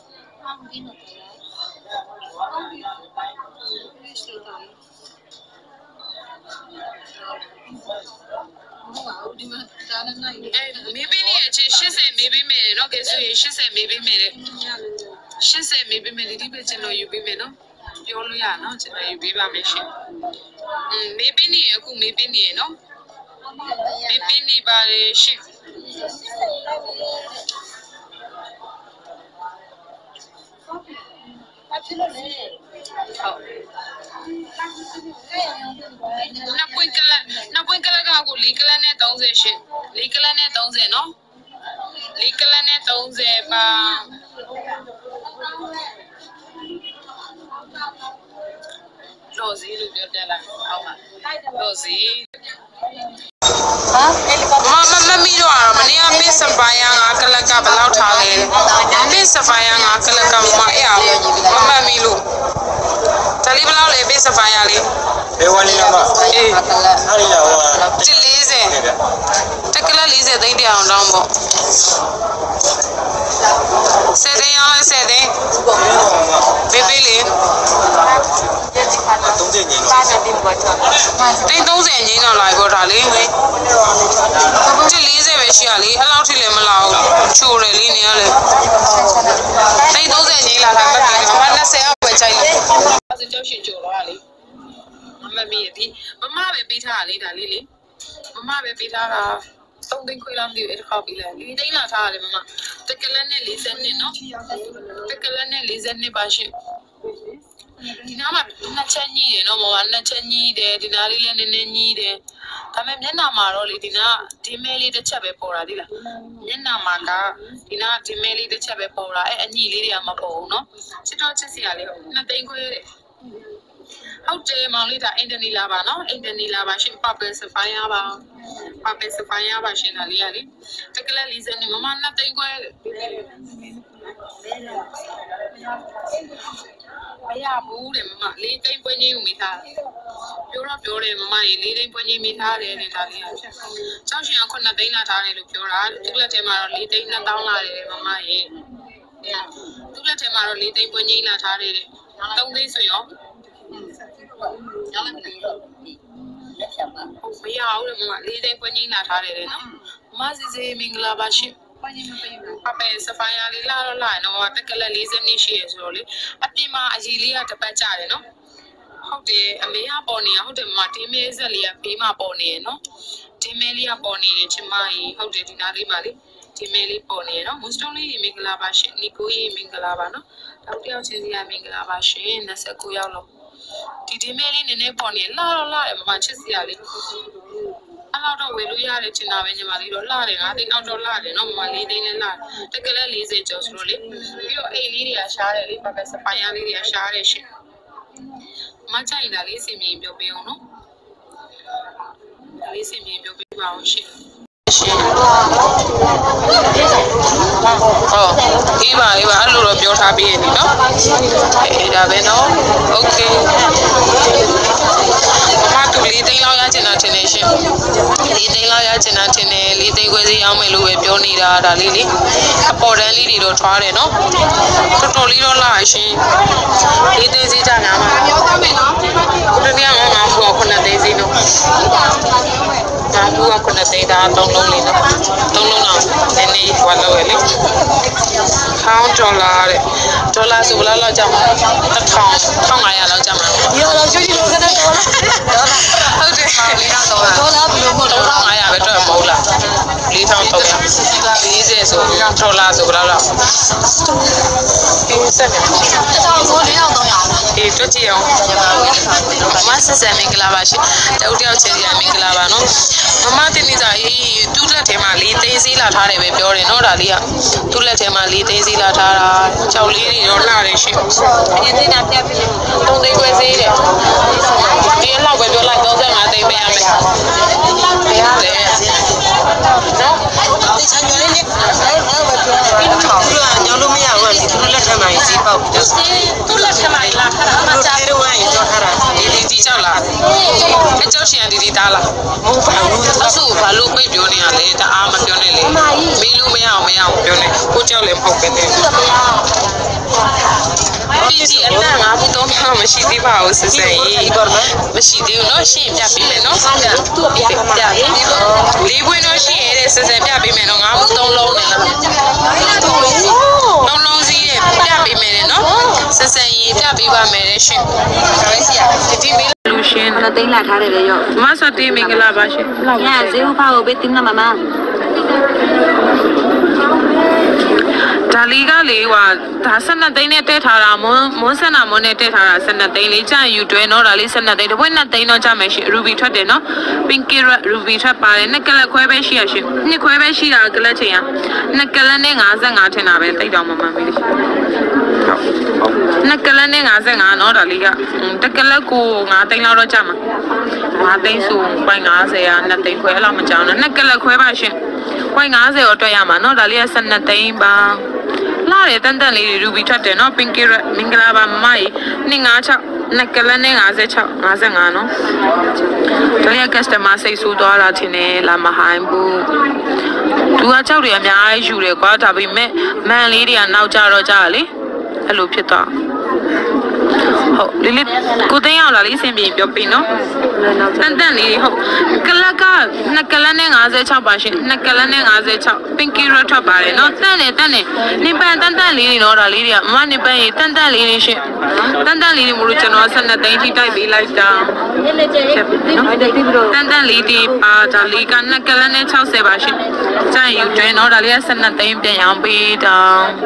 maybe ni ache၈၀ maybe မယ်နော်ကဲဆိုရင်၈၀ maybe မယ်တဲ့၈၀ maybe မယ်ဒီပဲကျွန်တော်ယူပေးမယ်နော်ပြောလို့ရနော်ကျွန်တော်ယူပေးပါမယ်ရှင်อืม maybe niအခု maybe niနော် maybe niပါလေရှင်那不应该了，那不应该了，个我离个了呢，东西是离个了呢，东西喏，离个了呢，东西吧。老子路标的了，好吗？老子。 ဟာအဲ့ဒီကမမမမီတော့မနေ့ကပစ်စပိုင်ယာငါကလကဘယ်လောက်ထားလဲပစ်စပိုင်ယာငါကလကမအဲ့အောင်မမမီလို့ဒါလေးဘယ်လောက်လဲပစ်စပိုင်ယာလေးဘယ်ဝါလေးလားမအေးအဲ့ဒီလားဟိုကျ၄၀တက်ကလ၄၀သိန်းတအောင်တောင်းပေါ့ဆယ်သိန်းအောင်လဲဆယ်သိန်းဘေးဘေးလေးသုံးသိန်းကြီးပါနေတယ်ဘာချာသိန်း၃၀ငင်းတော့လာပေါ့ဒါလေးကျ၄၀ပဲရှိရလေအဲ့လောက်ထိလည်းမလာဘူးချိုးတယ်လေးနေရလေသိန်း၃၀ငင်းလာတာမပြီးတော့မ၂၀အောက်ပဲချိုက်လေအဲ့ဒါကြောက်ရှင်ချိုးတော့လေမမီးဒီမမပဲပေးထားတာလေဒါလေးလေမမပဲပေးထားတာသုံးသိန်းခွဲလောက်မသိဘူးအဲ့တစ်ခေါက်ပြီးလဲ၄သိန်းလာထားရတယ်မမတက်ကလက်နဲ့၄၀နှစ်နော်တက်ကလက်နဲ့၄၀နှစ်ပါရှင်ဒီနားမှာနှစ်ချက်ညှိတယ်နော်မမနှစ်ချက်ညှိတယ်ဒီနားလေးလည်းနည်းနည်းညှိတယ်ဒါပေမဲ့မျက်နှာမှာတော့လေဒီနားဒီမဲလေးတစ်ချက်ပဲပေါ်တာဒီလားမျက်နှာမှာကဒီနားဒီမဲလေးတစ်ချက်ပဲပေါ်တာအဲ့အညှိလေးတွေကမပေါ်ဘူးနော်ချစ်တော့ချစ်စရာလေးနှစ်သိန်းခွဲတဲ့ဟုတ်တယ်မောင်လေးဒါအင်တနီလာပါနော်အင်တနီလာပါရှင်ပပယ်စဖိုင်ယာပါပပယ်စဖိုင်ယာပါရှင်ဒါလေးရလေတကလက်၄၀နဲ့မမနှစ်သိန်းခွဲမရဘူးတဲ့မမ၄သိန်းပွင့်ချင်းယူမိထားပြောတော့ပြောတယ်မမရေ၄သိန်းပွင့်ချင်းမိထားတယ်တဲ့ဒါလေးရကျောင်းရှင်ကခုနှစ်သိန်းလာထားတယ်လို့ပြောတာသူ့လက်ထဲမှာတော့၄သိန်းနှစ်သောင်းလာတယ်မမရေသူ့လက်ထဲမှာတော့၄သိန်းပွင့်ချင်းလာထားတယ်တဲ့၃သိန်းဆိုရောကျောင်းလည်းလက်ချက်ပါမရဘူးလေမမ၄သိန်းပွင့်ချင်းလာထားတယ်တဲ့နော်မမစီစီမင်္ဂလာပါရှင်ပပယ်စဖိုင်ယာလေးလာတော့လာနော်တက်ကလက်၄၀နှစ်ရှိရဆိုတော့လေအပြင်မှာအကြီးလေးကတစ်ပတ်ကြတယ်နော်ဟုတ်တယ်အမေကပေါ်နေရဟုတ်တယ်မမဒီမဲဆက်လေးကဘေးမှာပေါ်နေရနော်ဒီမဲလေးကပေါ်နေတယ်ချမကြီးဟုတ်တယ်ဒီနားလေးမှာလေဒီမဲလေးပေါ်နေရနော်မွတ်စတုံးလေးမင်္ဂလာပါရှင်နီကိုကြီးမင်္ဂလာပါနော်တောက်တယောက်ချင်းစီကမင်္ဂလာပါရှင်၂၉ယောက်လုံးဒီဒီမဲလေးနည်းနည်းပေါ်နေလာတော့လာတယ်မမချစ်စရာလေးအဲ့တော့တော့ဝယ်လို့ရတယ်ချင်တာပဲညီမလေးတော့လှတယ်ငါသိအောင်တော့လှတယ်နော်မမလေးသိန်းနဲ့လှတက်ကလေး၄၀ကျော်ဆိုလို့လေပြီးတော့အိမ်လေးတွေကရှားတယ်လေပပစပိုင်ယာလေးတွေကရှားတယ်ရှင်မချိုင်တာလေးစင်မြင်ပြောပေးအောင်နော်လေးစင်မြင်ပြောပေးပါအောင်ရှင်ရှင်ဟုတ်အေးပါအေးပါအဲ့လိုတော့ပြောထားပြီးရနေနော်အေးဒါပဲနော်โอเคမမတူလေးသိန်းလောက်ရချင်တာထင်တယ်ရှင်လေးသိန်းလောက်ရချင်တာထင်တယ်လေးသိန်းခွဲစီအောင်မယ်လို့ပဲပြောနေတာဒါလေးလေအပေါ်တန်းလေးတွေတော့ထွားတယ်နော်တော်တော်လေးတော့လာရှင်လေးသိန်းစီကြငါမှာပြောသားမယ်နော်တကယ်ငါမှာဘူးခုနှစ်သိန်းစီနော်ငါဘူးကခုနှစ်သိန်းဒါသုံးလုံးလေးနော်သုံးလုံးတော့နည်းနည်းဟွာလို့ရလေထောင်းဒေါ်လာတဲ့ဒေါ်လာဆိုဘယ်လောက်ကြာမှာတစ်ထောင်တစ်ထောင်၅ရာလောက်ကြာမှာဒီတော့ကျွေးကြည့်လို့ခဏတော့ဟုတ်တယ်လေးထောင်တော့ဒေါ်လာဘယ်လိုမဟုတ်တော့၅ရာပဲတော့မဟုတ်လားလေးထောင်တော့၄၀ဆိုဒေါ်လာဆိုဘယ်လောက်လောက်ဒီစက်တယ်တစ်ထောင်ဆိုလေးထောင်တော့ရအောင်အေးတွက်ကြည့်အောင်မဆဆမင်္ဂလာပါရှင်တောက်တယောက်ချင်ရမင်္ဂလာပါနော်မမတင်နေစားအေးသူ့လက်ထဲမှာလေးသိန်းစည်းလာထားတယ်ပဲပြောတယ်နော်ဒါလေးကသူ့လက်ထဲမှာလေးသိန်းစည်းလာထားတာကြောက်လေးတွေတော့လှတယ်ရှင်အရင်သိတာပြပြသုံးသိန်းပဲစည်းတယ်ဒီလောက်ပဲပြောလိုက်၃၅သိန်းပဲရမယ်ဘယ်ရလဲမှာကြီးပေါက်ပြီးတော့သူ့လက်ထက်မှာလာခါတာအမစားတယ်ဝိုင်းကြောထားတာဒီဒီဒီကြောက်လားအကျော်ရှင်ဒီဒီတားလားမဟုတ်ပါဘူးအဆူဘာလို့ပိတ်ပြောနေရလဲတအားမပြောနဲ့လေမေးလို့မရအောင်မရအောင်ပြောနေကိုကြောက်လည်းမဟုတ်ပဲနဲ့ပြည်ကြီးအတန်းငါဘူးတော့မရှိသေးပါဘူးစစ်စစ်ရေးမရှိသေးဘူးနော်ရှင်းပြပေးမယ်နော်သူ့ပြပြလေးပွင့်တော့ရှိရတဲ့စစ်စစ်ပြပေးမယ်နော်ငါဘူးသုံးလုံးနဲ့လားလုံးလုံးစီးရဲ့ပြပေးမယ်နော်စစ်စစ်ရေးပြပေးပါမယ်ရှင်ဒါပဲစီရဒီမေးလူရှင်မသိလာထားတယ်လေရောမဆတ်တေးမင်္ဂလာပါရှင်ညဈေးဥဖောက်ကိုပေးတင်မမဒါလီကလေဟွာဒါဆယ်နှစ်သိန်းနဲ့တက်ထားတာမွန်းမွန်းဆယ်နာမွန်းနဲ့တက်ထားတာဆယ်နှစ်သိန်းလေးကြာယူတွဲနော်ဒါလေးဆယ်နှစ်သိန်းတစ်ပွင့်နှစ်သိန်းတော့ကြာမယ်ရှင်ရူဘီထွက်တယ်နော်ပင်ကီရူဘီထွက်ပါတယ်နှစ်ကလခွဲပဲရှိရရှင်နှစ်ခွဲပဲရှိတာကလချိန်ရနှစ်ကလနဲ့၅၅ထင်တာပဲတိတ်တော့မမှန်ဘူးရှင်နှစ်ကလနဲ့၅၅နော်ဒါလေးကတကလက်ကို၅သိန်းလောက်တော့ကြာမှာ၅သိန်းဆိုပိုင်း၅၀ရာနှစ်သိန်းခွဲအဲ့လောက်မကြောက်နဲ့နှစ်ကလက်ခွဲပါရှင်ပိုင်း၅၀တော့တွက်ရမှာနော်ဒါလေးကဆယ်နှစ်သိန်းပါလာတယ်တန်တန်လေးရူဘီထွက်တယ်နော်ပင်ကီရမင်္ဂလာပါမမကြီးနှစ်၅၆နှစ်ကလနဲ့၅၆၅၅နော်ဒါလေးက customer စိတ်ဆိုးသွားတာချင်းနဲ့လာမဟိုင်းဘူးသူကကြောက်တယ်အများကြီးယူတယ်ကွာဒါပေမဲ့မန်လေးတွေကနောက်ကြတော့ကြလေအဲ့လိုဖြစ်သွားဟုတ်လေးလေးကိုသိန်းအောင်လာလေးအဆင်ပြေပြောပြီးနော်တန်တန်လေးဟုတ်ကလကနှစ်ကလနဲ့၅၆ပါရှင်နှစ်ကလနဲ့၅၆ပင်ကီရထွက်ပါတယ်နော်တန်တယ်တန်တယ်နိပန်တန်တန်လေးတွေနော်ဒါလေးတွေကမမနိပန်ရေတန်တန်လေးတွေရှင်တန်တန်လေးတွေမလို့ကျွန်တော်ဆယ်နှစ်သိန်းထိတိုက်ပေးလိုက်တာတန်တန်လေးတွေပါဒါလေးကနှစ်ကလနဲ့၆၀ပါရှင်ကြိုင်ယူတွဲနော်ဒါလေးကဆယ်နှစ်သိန်းပြန်ရောင်းပေးတာ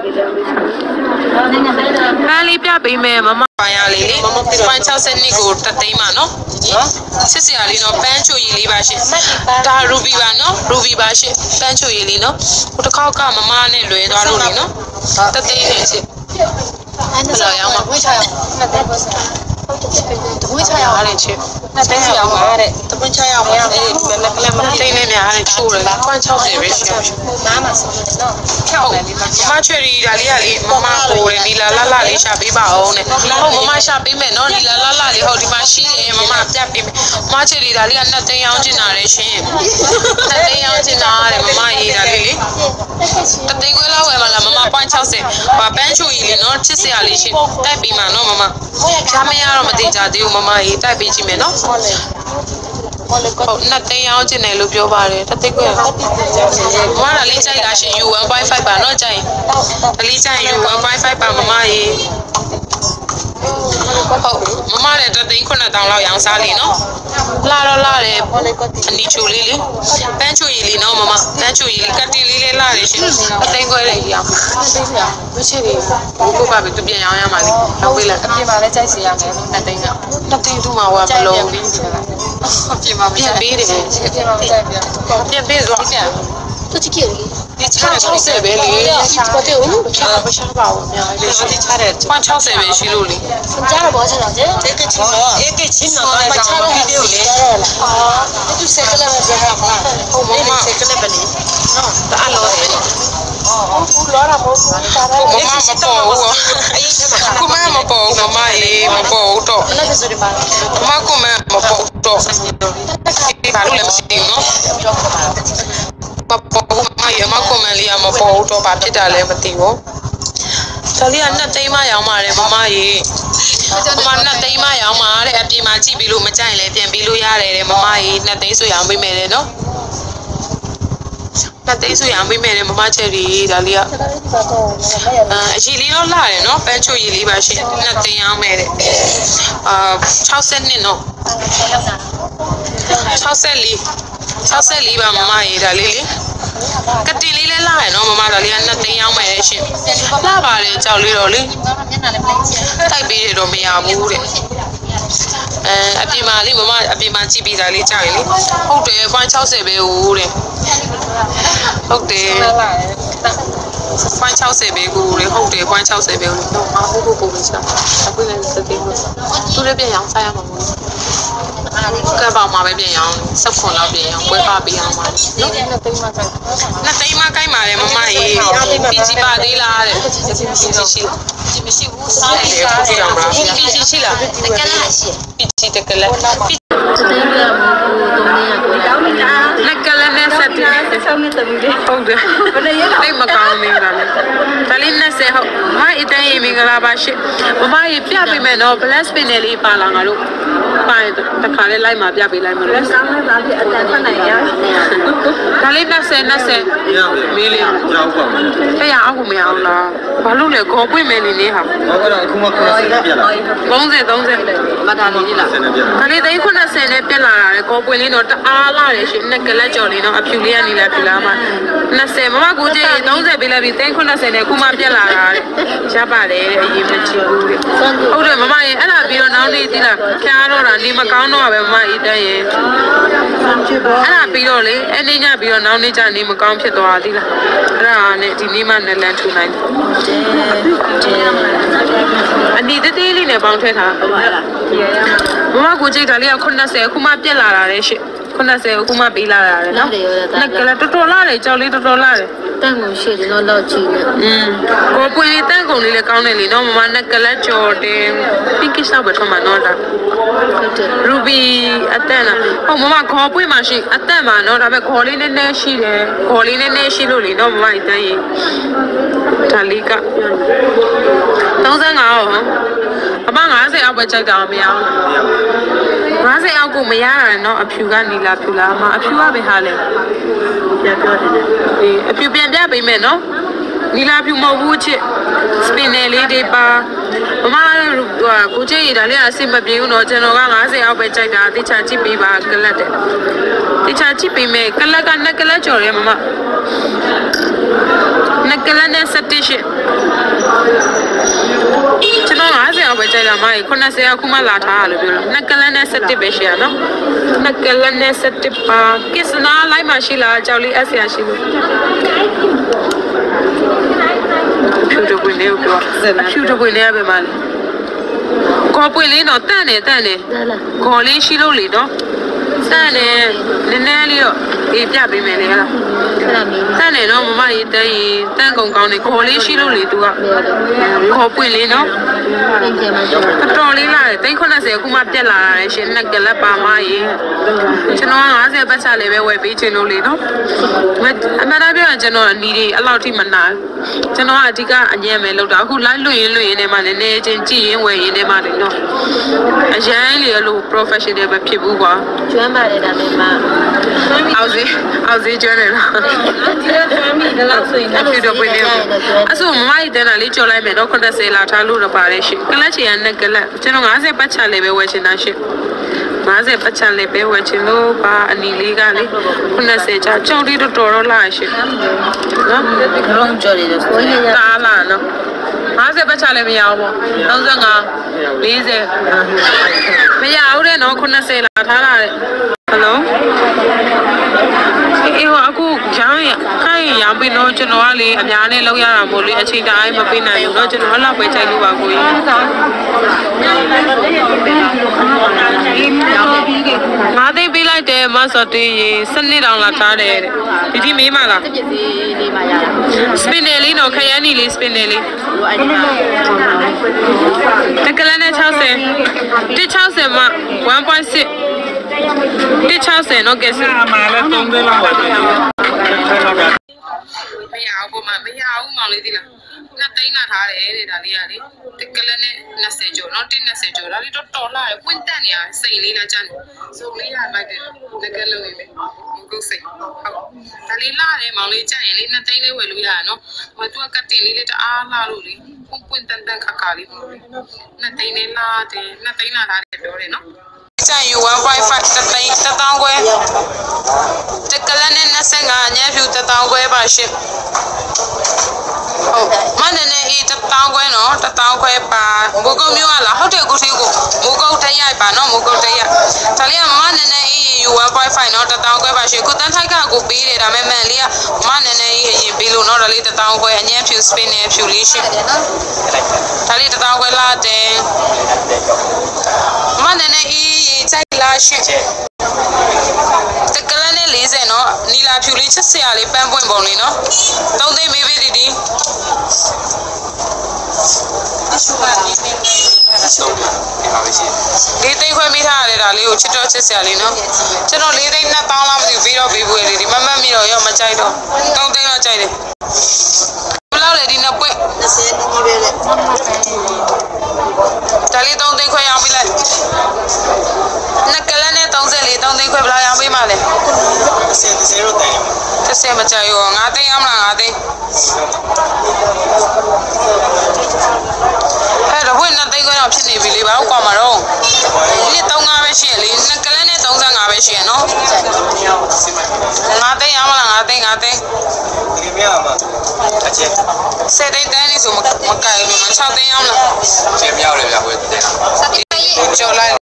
ပန်းလေးပြပေးမယ်မမပိုင်းရလေးလေပိုင်း၆၀နှစ်ကိုတသိန်းပါနော်စစ်စရာလေးနော်ပန်းချိုရည်လေးပါရှင်ဒါရူဘီပါနော်ရူဘီပါရှင်ပန်းချိုရည်လေးနော်ဟိုတစ်ခေါက်ကမမနဲ့လွယ်သွားလို့လေနော်တသိန်းနဲ့ရှင်အဲ့ဒါရောင်းမှာဝိချရောင်းနှစ်သိန်းပေါ့ဆရာတပွင့်ချရအောင်လေချစ်နှစ်သိန်းချရအောင်ပါတဲ့တပွင့်ချရအောင်ပါတဲ့ဘယ်လက်ကလေးမသိနေများတယ်ချိုးတယ်ခွန်း၆၀ပဲရှိတယ်နားမှာဆိုလို့နော်ဖြောက်တယ်မမချွေရီဒါလေးကလေမမကိုလေနီလာလာလာလေးရှာပေးပါအောင်တဲ့ဟုတ်မမရှာပေးမယ်နော်နီလာလာလာလေးဟုတ်ဒီမှာရှိတယ်မမပြတ်ပေးမယ်မမချွေရီဒါလေးကနှစ်သိန်းရောင်းချင်တာလေရှင်နှစ်သိန်းရောင်းချင်တာတဲ့မမရေးဒါလေးလေတသိန်းခွဲလောက်ဝယ်မလားမမpoint၆၀ပါပန်းချိုရီလေနော်ချစ်စရာလေးရှင်တိုက်ပြီးမှနော်မမချာမရတော့မသိကြသေးဘူးမမကြီးတိုက်ပေးကြည့်မယ်နော်ဟုတ်နှစ်သိန်းရောင်းချင်တယ်လို့ပြောပါတယ်တသိန်းခွဲမမကလေးကြိုက်တာရှင် ယူ one point five ပါနော်ကြိုက်ကလေးကြိုက် ယူ one point five ပါမမကြီးဟုတ်မမလည်းတသိန်းခုနှစ်တောင်လောက်ရောင်းစားလीနော်လာတော့လာတယ်အနီချိုလေးလေပန်းချိုရည်လေးနော်မမပန်းချိုရည်လေးကတ်တီလေးလေးလာတယ်ရှင်တသိန်းခွဲလေးရောင်းတသိန်းရောင်းမချစ်ဘူးကိုပါပြီသူပြန်ရောင်းရမှာလေနောက်ပေးလိုက်အပြင်မှာလည်းကြိုက်စီရမယ်လို့နှစ်သိန်းတော့နှစ်သိန်းသူ့မှာဟိုကဘလုံးအပြင်မှာပြန်ပေးတယ်အပြင်မှာကြိုက်ပြန်ပြန်ပေးသွားသူကြည့်ကြည့်ဒီချာ၆၀ပဲလေဘာတဲ့ဦးအာမရှာပါဘူးအများကြီးလေချာတဲ့point၆၀ပဲရှိလို့လေကြားတော့ဘောချင်တော့ကျဲတကချင်းတော့အေးကချင်းတော့မချာတော့ဗီဒီယိုလေအာသူစက်ကလည်းမပြောရဘူးဟုတ်မမစက်ကလည်းပဲလေနော်တအားလို့လေအော်ဘူးလောတာမဟုတ်ဘူးတာတော့မမမပေါ်ဘူးအေးထဲမှာကိုမမပေါ်ဘူးမမအေးမပေါ်ဘူးတော့လည်းဆိုရပါမကိုမမပေါ်တော့ဘာလို့လဲမသိဘူးနော်မပေါ်ဘူးမရမကွန်မန့်လေးကမပေါ်ဘူးတော့ဘာဖြစ်တာလဲမသိဘူးဒါလေးကနှစ်သိန်းမှရောင်းပါတယ်မမကြီးမမနှစ်သိန်းမှရောင်းပါတဲ့အပြင်မှာကြည့်ပြီးလို့မကြိုက်လဲပြန်ပြီးလို့ရတယ်တဲ့မမကြီးနှစ်သိန်းဆိုရောင်းပေးမယ်တဲ့နော်နှစ်သိန်းဆိုရောင်းပေးမယ်တဲ့မမချယ်ရီဒါလေးကအာအရှိလေးတော့လာတယ်နော်ပန်းချိုရည်လေးပါရှင်နှစ်သိန်းရောင်းမယ်တဲ့အာ၆၀နှစ်နော်၆၄ ၆၄ပါမမရေးဒါလေးလေကတိလေးလဲလာရနော်မမဒါလေးကနှစ်သိန်းရောင်းမယ်ရှင်လာပါတယ်ကြောက်လေးတော့လေတိုက်ပေးရတော့မရဘူးတဲ့အဲအပြင်မှာလေးမမအပြင်မှာကြည့်ပြီးသားလေးကြောက်ရင်လေဟုတ်တယ်point၆၀ပဲဟိုတဲ့ဟုတ်တယ်point၆၀ပဲကိုလေဟုတ်တယ်point၆၀ပဲလို့တော့မဟုတ်ဘူးကိုပဲချက်အခုလည်းစတဲ့လို့သူလည်းပြန်ရောင်းစားရမှာမဟုတ်ဘူးကဲပေါင်မှာပဲပြင်အောင်စက်ခွန်လောက်ပြင်အောင်ပွဲပါပြီးအောင်ပါနော်နှစ်သိန်းမှကိုက်နှစ်သိန်းမှကိုက်ပါတယ်မမရေပီချီပါသေးလားတဲ့ပီချီရှိပီချီမရှိဘူးစားတယ်ပီချီတော့မှာပီချီရှိလားတကယ်လားရှိပီချီတကယ်လားပီချီလက်ကလည်းနဲ့ဆက်တယ်ဆောင်းနေတယ်ဟုတ်တယ်ဘယ်ရလဲမကောင်းမင်းလားဒါလေးနဲ့ဆက်ဟုတ်မအတန်းရေမင်္ဂလာပါရှိမမရေပြပေးမယ်နော် bless pin လေးပါလာငါတို့ပိုင်းတခါလေးလိုက်မှာပြပေးလိုက်မလို့ဆောင်းလေးပါပြအတန်းဖတ်နိုင်ရဒါလေးနဲ့ဆက်နဲ့ဆက်မေးလေးကြောက်ပါမယ်တရားအောင်မရအောင်လားဘာလို့လဲခေါ်ပွင့်မယ်နေနေဟာဟုတ်ကဲ့အခုမှခုနကပြလာသုံးဆယ်သုံးဆယ်မတာနေလားဒါလေးသိန်းခုနစ်ဆယ်နဲ့ပြက်လာတာလေခေါ်ပွင့်လေးတော့တအားလာတယ်ရှင်နှစ်ကလက်ကြော်လေးတော့အဖြူလေးကနေလာဖြူလာမှနှစ်ဆယ်မမကူကြီးသုံးဆယ်ပေးလိုက်ပြီသိန်းခုနစ်ဆယ်နဲ့ခုမှပြက်လာတာတဲ့ရပါတယ်တဲ့အရင်မချီဘူးတဲ့ဟုတ်တယ်မမရေအဲ့ဒါပြီးတော့နောက်နေ့သိလားဖျားတော့တာနေမကောင်းတော့ပဲမမအေးတန်းရေအဲ့ဒါပြီးတော့လေအဲ့နေ့ညပြီးတော့နောက်နေ့ကျနေမကောင်းဖြစ်သွားသိလားအဲ့ဒါနဲ့ဒီနေ့မှနလန်ထူနိုင်တယ်အဒီတေးလေးနဲ့ပေါင်းထည့်ထားဟုတ်လားမမကူကြီးဒါလေးကခုနစ်ဆယ်ခုမှပြက်လာတာလေရှစ်ခုနစ်ဆယ်ခုမှပေးလာတာလေနော်နက်ကလည်းတော်တော်လာတယ်ကြောက်လေးတော်တော်လာတယ်တန်ကုန်ရှိတယ်တော့လောက်ချီနေอืมကိုပွင့်လေးတန်ကုန်လေးလည်းကောင်းတယ်လေနော်မမနက်ကလည်းကြော်တယ်ပင်ကစ်ဆောက်ပဲထမနော်ဒါဟုတ်တယ်ရူဘီအတန်လားဟုတ်မမခေါ်ပွင့်မှရှိအတန်မှာနော်ဒါပေမဲ့ခေါ်လေးနည်းနည်းရှိတယ်ခေါ်လေးနည်းနည်းရှိလို့လေနော်မမအတန်ကြီးဒါလေးကသုံးဆယ်ငါဟောအမငါးဆယ်အောက်ပဲကြိုက်တာမရဘူးငါးဆယ်အောက်ကိုမရတာနော်အဖြူကနီလာဖြူလာအမအဖြူကပဲဟာလဲပြန်ပြောတယ်အေးအဖြူပြန်ပြပေးမယ်နော်နီလာဖြူမဟုတ်ဘူးချစ်စပင်နယ်လေးတွေပါမမကိုကြီးရဒါလေးအဆင်မပြေဘူးနော်ကျွန်တော်ကငါးဆယ်အောက်ပဲကြိုက်တာတိချာကြည့်ပေးပါကလတ်တယ်တိချာကြည့်ပေးမယ်ကလတ်ကနက်ကလတ်ကြော်ရဲမမနက်ကလတ်နဲ့ဆက်တစ်ရှစ်ကျွန်တော်ငါးဆယ်အောက်ပဲကြိုက်တာမကြီးခုနစ်ဆယ်အောက်ခုမှလာထားရလို့ပြောလို့နက်ကလတ်နဲ့ဆက်တစ်ပဲရှိရနော်နက်ကလတ်နဲ့ဆက်တစ်ပါကစ္စနာလိုက်မှရှိလားကြောက်လေးအဆရာရှိလို့ဖြူတော့ဝင်နေဦးပြောဖြူတော့ဝင်နေရပဲမလေးခေါ်ပွင့်လေးတော့တန့်နေတန့်နေခေါ်လေးရှိလို့လေတော့တန့်နေနည်းနည်းလေးတော့အေးပြပေးမယ်လေဟလားတန့်နေတော့မမကြီးတန်းကြီးတန့်ကုန်ကောင်းနေခေါ်လေးရှိလို့လေ तू ကခေါ်ပွင့်လေးနော်တော်လေးလာတယ်သိန်းခုနစ်ဆယ်ခုမှပြက်လာတယ်ရှင်နှစ်ကလက်ပါမကြီးကျွန်တော်ကငါးဆယ်ပတ်ချလေးပဲဝယ်ပေးချင်လို့လေနော်အမှန်တရားပြောရင်ကျွန်တော်အနီးလေးအဲ့လောက်ထိမနာကျွန်တော်ကအဓိကအညံ့မယ်လို့တော့အခု live လွှင့်ရင်လွှင့်ရင်လည်းမနည်းနည်းချင်းကြည့်ရင်ဝယ်ရင်လည်းမတယ်နော်အရန်လေလို့ professional ပဲဖြစ်ဘူးကွာကျွမ်းပါတယ်ဒါနဲ့မှအောက်စီအောက်စီကျွမ်းတယ်လားဒီကကျွမ်းပြီလည်းဆိုရင်လည်းတော့ပြင်နေအဆိုမမကြီးတန်းတာလေးကြော်လိုက်မယ်တော့ခုနစ်ဆယ်လာထားလို့တော့ပါတယ်ရှင်ကလတ်ချီရနဲ့ကလတ်ကျွန်တော်ငါးဆယ်ပတ်ချလေးပဲဝယ်ချင်တာရှင်ငါးဆယ်ပတ်ချလေးပဲဝယ်ချင်လို့ပါအနီလေးကလေခုနစ်ဆယ်ချကြောက်လေးတော့တော်တော့လာရှင်နော်လုံးကြော်လေးတော့ဆိုရင်ကားလာနော်ငါးဆယ်ပတ်ချလေးမရဘူးပေါ့သုံးဆယ်ငါး လေးဆယ်မရဘူးတဲ့နော်ခုနစ်ဆယ်လာထားတာတဲ့ဟယ်လိုအေးဟောအခုရောင်းရခိုင်းရောင်းပြီးတော့ကျွန်တော်ကလေအများနဲ့လောက်ရတာမို့လေအချိန်တိုင်းမပေးနိုင်ဘူးเนาะကျွန်တော်အဲ့လောက်ပဲချိန်လို့ပါကိုကြီးငါသိပေးလိုက်တယ်မဆော်တေးရေစနစ်တောင်လာထားတယ်တဲ့ဒီဒီမေးမလားပစ္စည်းလေးပါရတာစပင်နယ်လေးတော့ခရမ်းနီလေးစပင်နယ်လေးတကယ်နဲ့၆၀တစ်၆၀မှာ one point sixတစ်၆၀နော်ကဲစမှာလည်းသုံးသိန်းလောက်ပါပြီမရဘူးမမရဘူးမောင်လေးဒီလားနှစ်သိန်းလာထားတယ်တဲ့ဒါလေးကလေတကယ်နဲ့နှစ်ဆယ်ကျော်နော်တစ်နှစ်ဆယ်ကျော်ဒါလေးတော့တော်လာရပွင့်တက်နေရစိန်လေးလာကြတယ်စုံလေးရလိုက်တယ်တကယ်လို့လေမကုတ်စိတ်ဟုတ်ဒါလေးလာတယ်မောင်လေးကြရင်လေနှစ်သိန်းလေးဝယ်လို့ရရနော်ဟိုသူကကတ်တင်လေးလေးတအားလာလို့လေပွင့်ပွင့်တန်တန်ခါခါလေးပေါ့လေနှစ်သိန်းလေးလာတယ်နှစ်သိန်းလာထားတယ်ပြောတယ်နော်ကျန်ယူ one point five တသိန်းတစ်တောင်းခွဲတကလနဲ့နှစ်ဆယ်ငါညဖြူတစ်တောင်းခွဲပါရှင်ဟုတ်မနနဲ့အေးတစ်တောင်းခွဲနော်တစ်တောင်းခွဲပါမိုးကုတ်မျိုးကလားဟုတ်တယ်ကိုသေးကိုမိုးကုတ်တက်ရိုက်ပါနော်မိုးကုတ်တက်ရိုက်ဒါလေးကမနနဲ့အေးယူ one point five နော်တစ်တောင်းခွဲပါရှင်ကိုတန်းထိုက်ကကိုပေးတယ်ဒါမဲ့မန်လေးကမနနဲ့အေးရင်ပေးလို့နော်ဒါလေးတစ်တောင်းခွဲအညံဖြူ spin နဲ့ဖြူလေးရှင်ဒါလေးတစ်တောင်းခွဲလာတယ်မနနဲ့အေးကြိုက်လားရှင်တကလနဲ့၄၀နော်နီလာဖြူလေးချစ်စရာလေးပန်းပွင့်ပုံလေးနော်သုံးသိန်းမေးပေးဒီဒီအရှုကနေနေနေတော့ဒီမှာပဲရှိတယ်လေးသိန်းခွဲမိထားရတယ်ဒါလေးကိုချစ်တော့ချစ်စရာလေးနော်ကျွန်တော်လေးသိန်းနှစ်ပေါင်းလောက်မသိဘူးပြီးတော့ပေးပွေးလေးဒီမမတ်မိတော့ရောမကြိုက်တော့သုံးသိန်းတော့ကြိုက်တယ်ဘယ်လောက်လဲဒီနှစ်ပွင့်二十你那边嘞ဒါလေးသုံးသိန်းခွဲရောင်းပေးလိုက်နှစ်ကလနဲ့၃၄သုံးသိန်းခွဲဘယ်လောက်ရောင်းပေးမှလဲဆယ်ဆယ်တော့တိုင်တစ်ဆယ်မကြိုက်ရော၅သိန်းအောင်မလား၅သိန်းအဲ့တော့ဘယ်နှစ်သိန်းခွဲတော့ဖြစ်နေပြီလေဘာလို့ကွာမှာတော့ဒီနေ့၃၅ပဲရှိရလေနှစ်ကလနဲ့၃၅ပဲရှိရနော်၅သိန်းအောင်မလား၅သိန်း၅သိန်းဒီကမြောက်မှာအကျဲဆယ်သိန်းတန်းနေဆိုမမကြိုက်ဘူး၆သိန်းအောင်မလားကျဲမြောက်လေဗျာဟိုတဲ့ကျော်လိုက်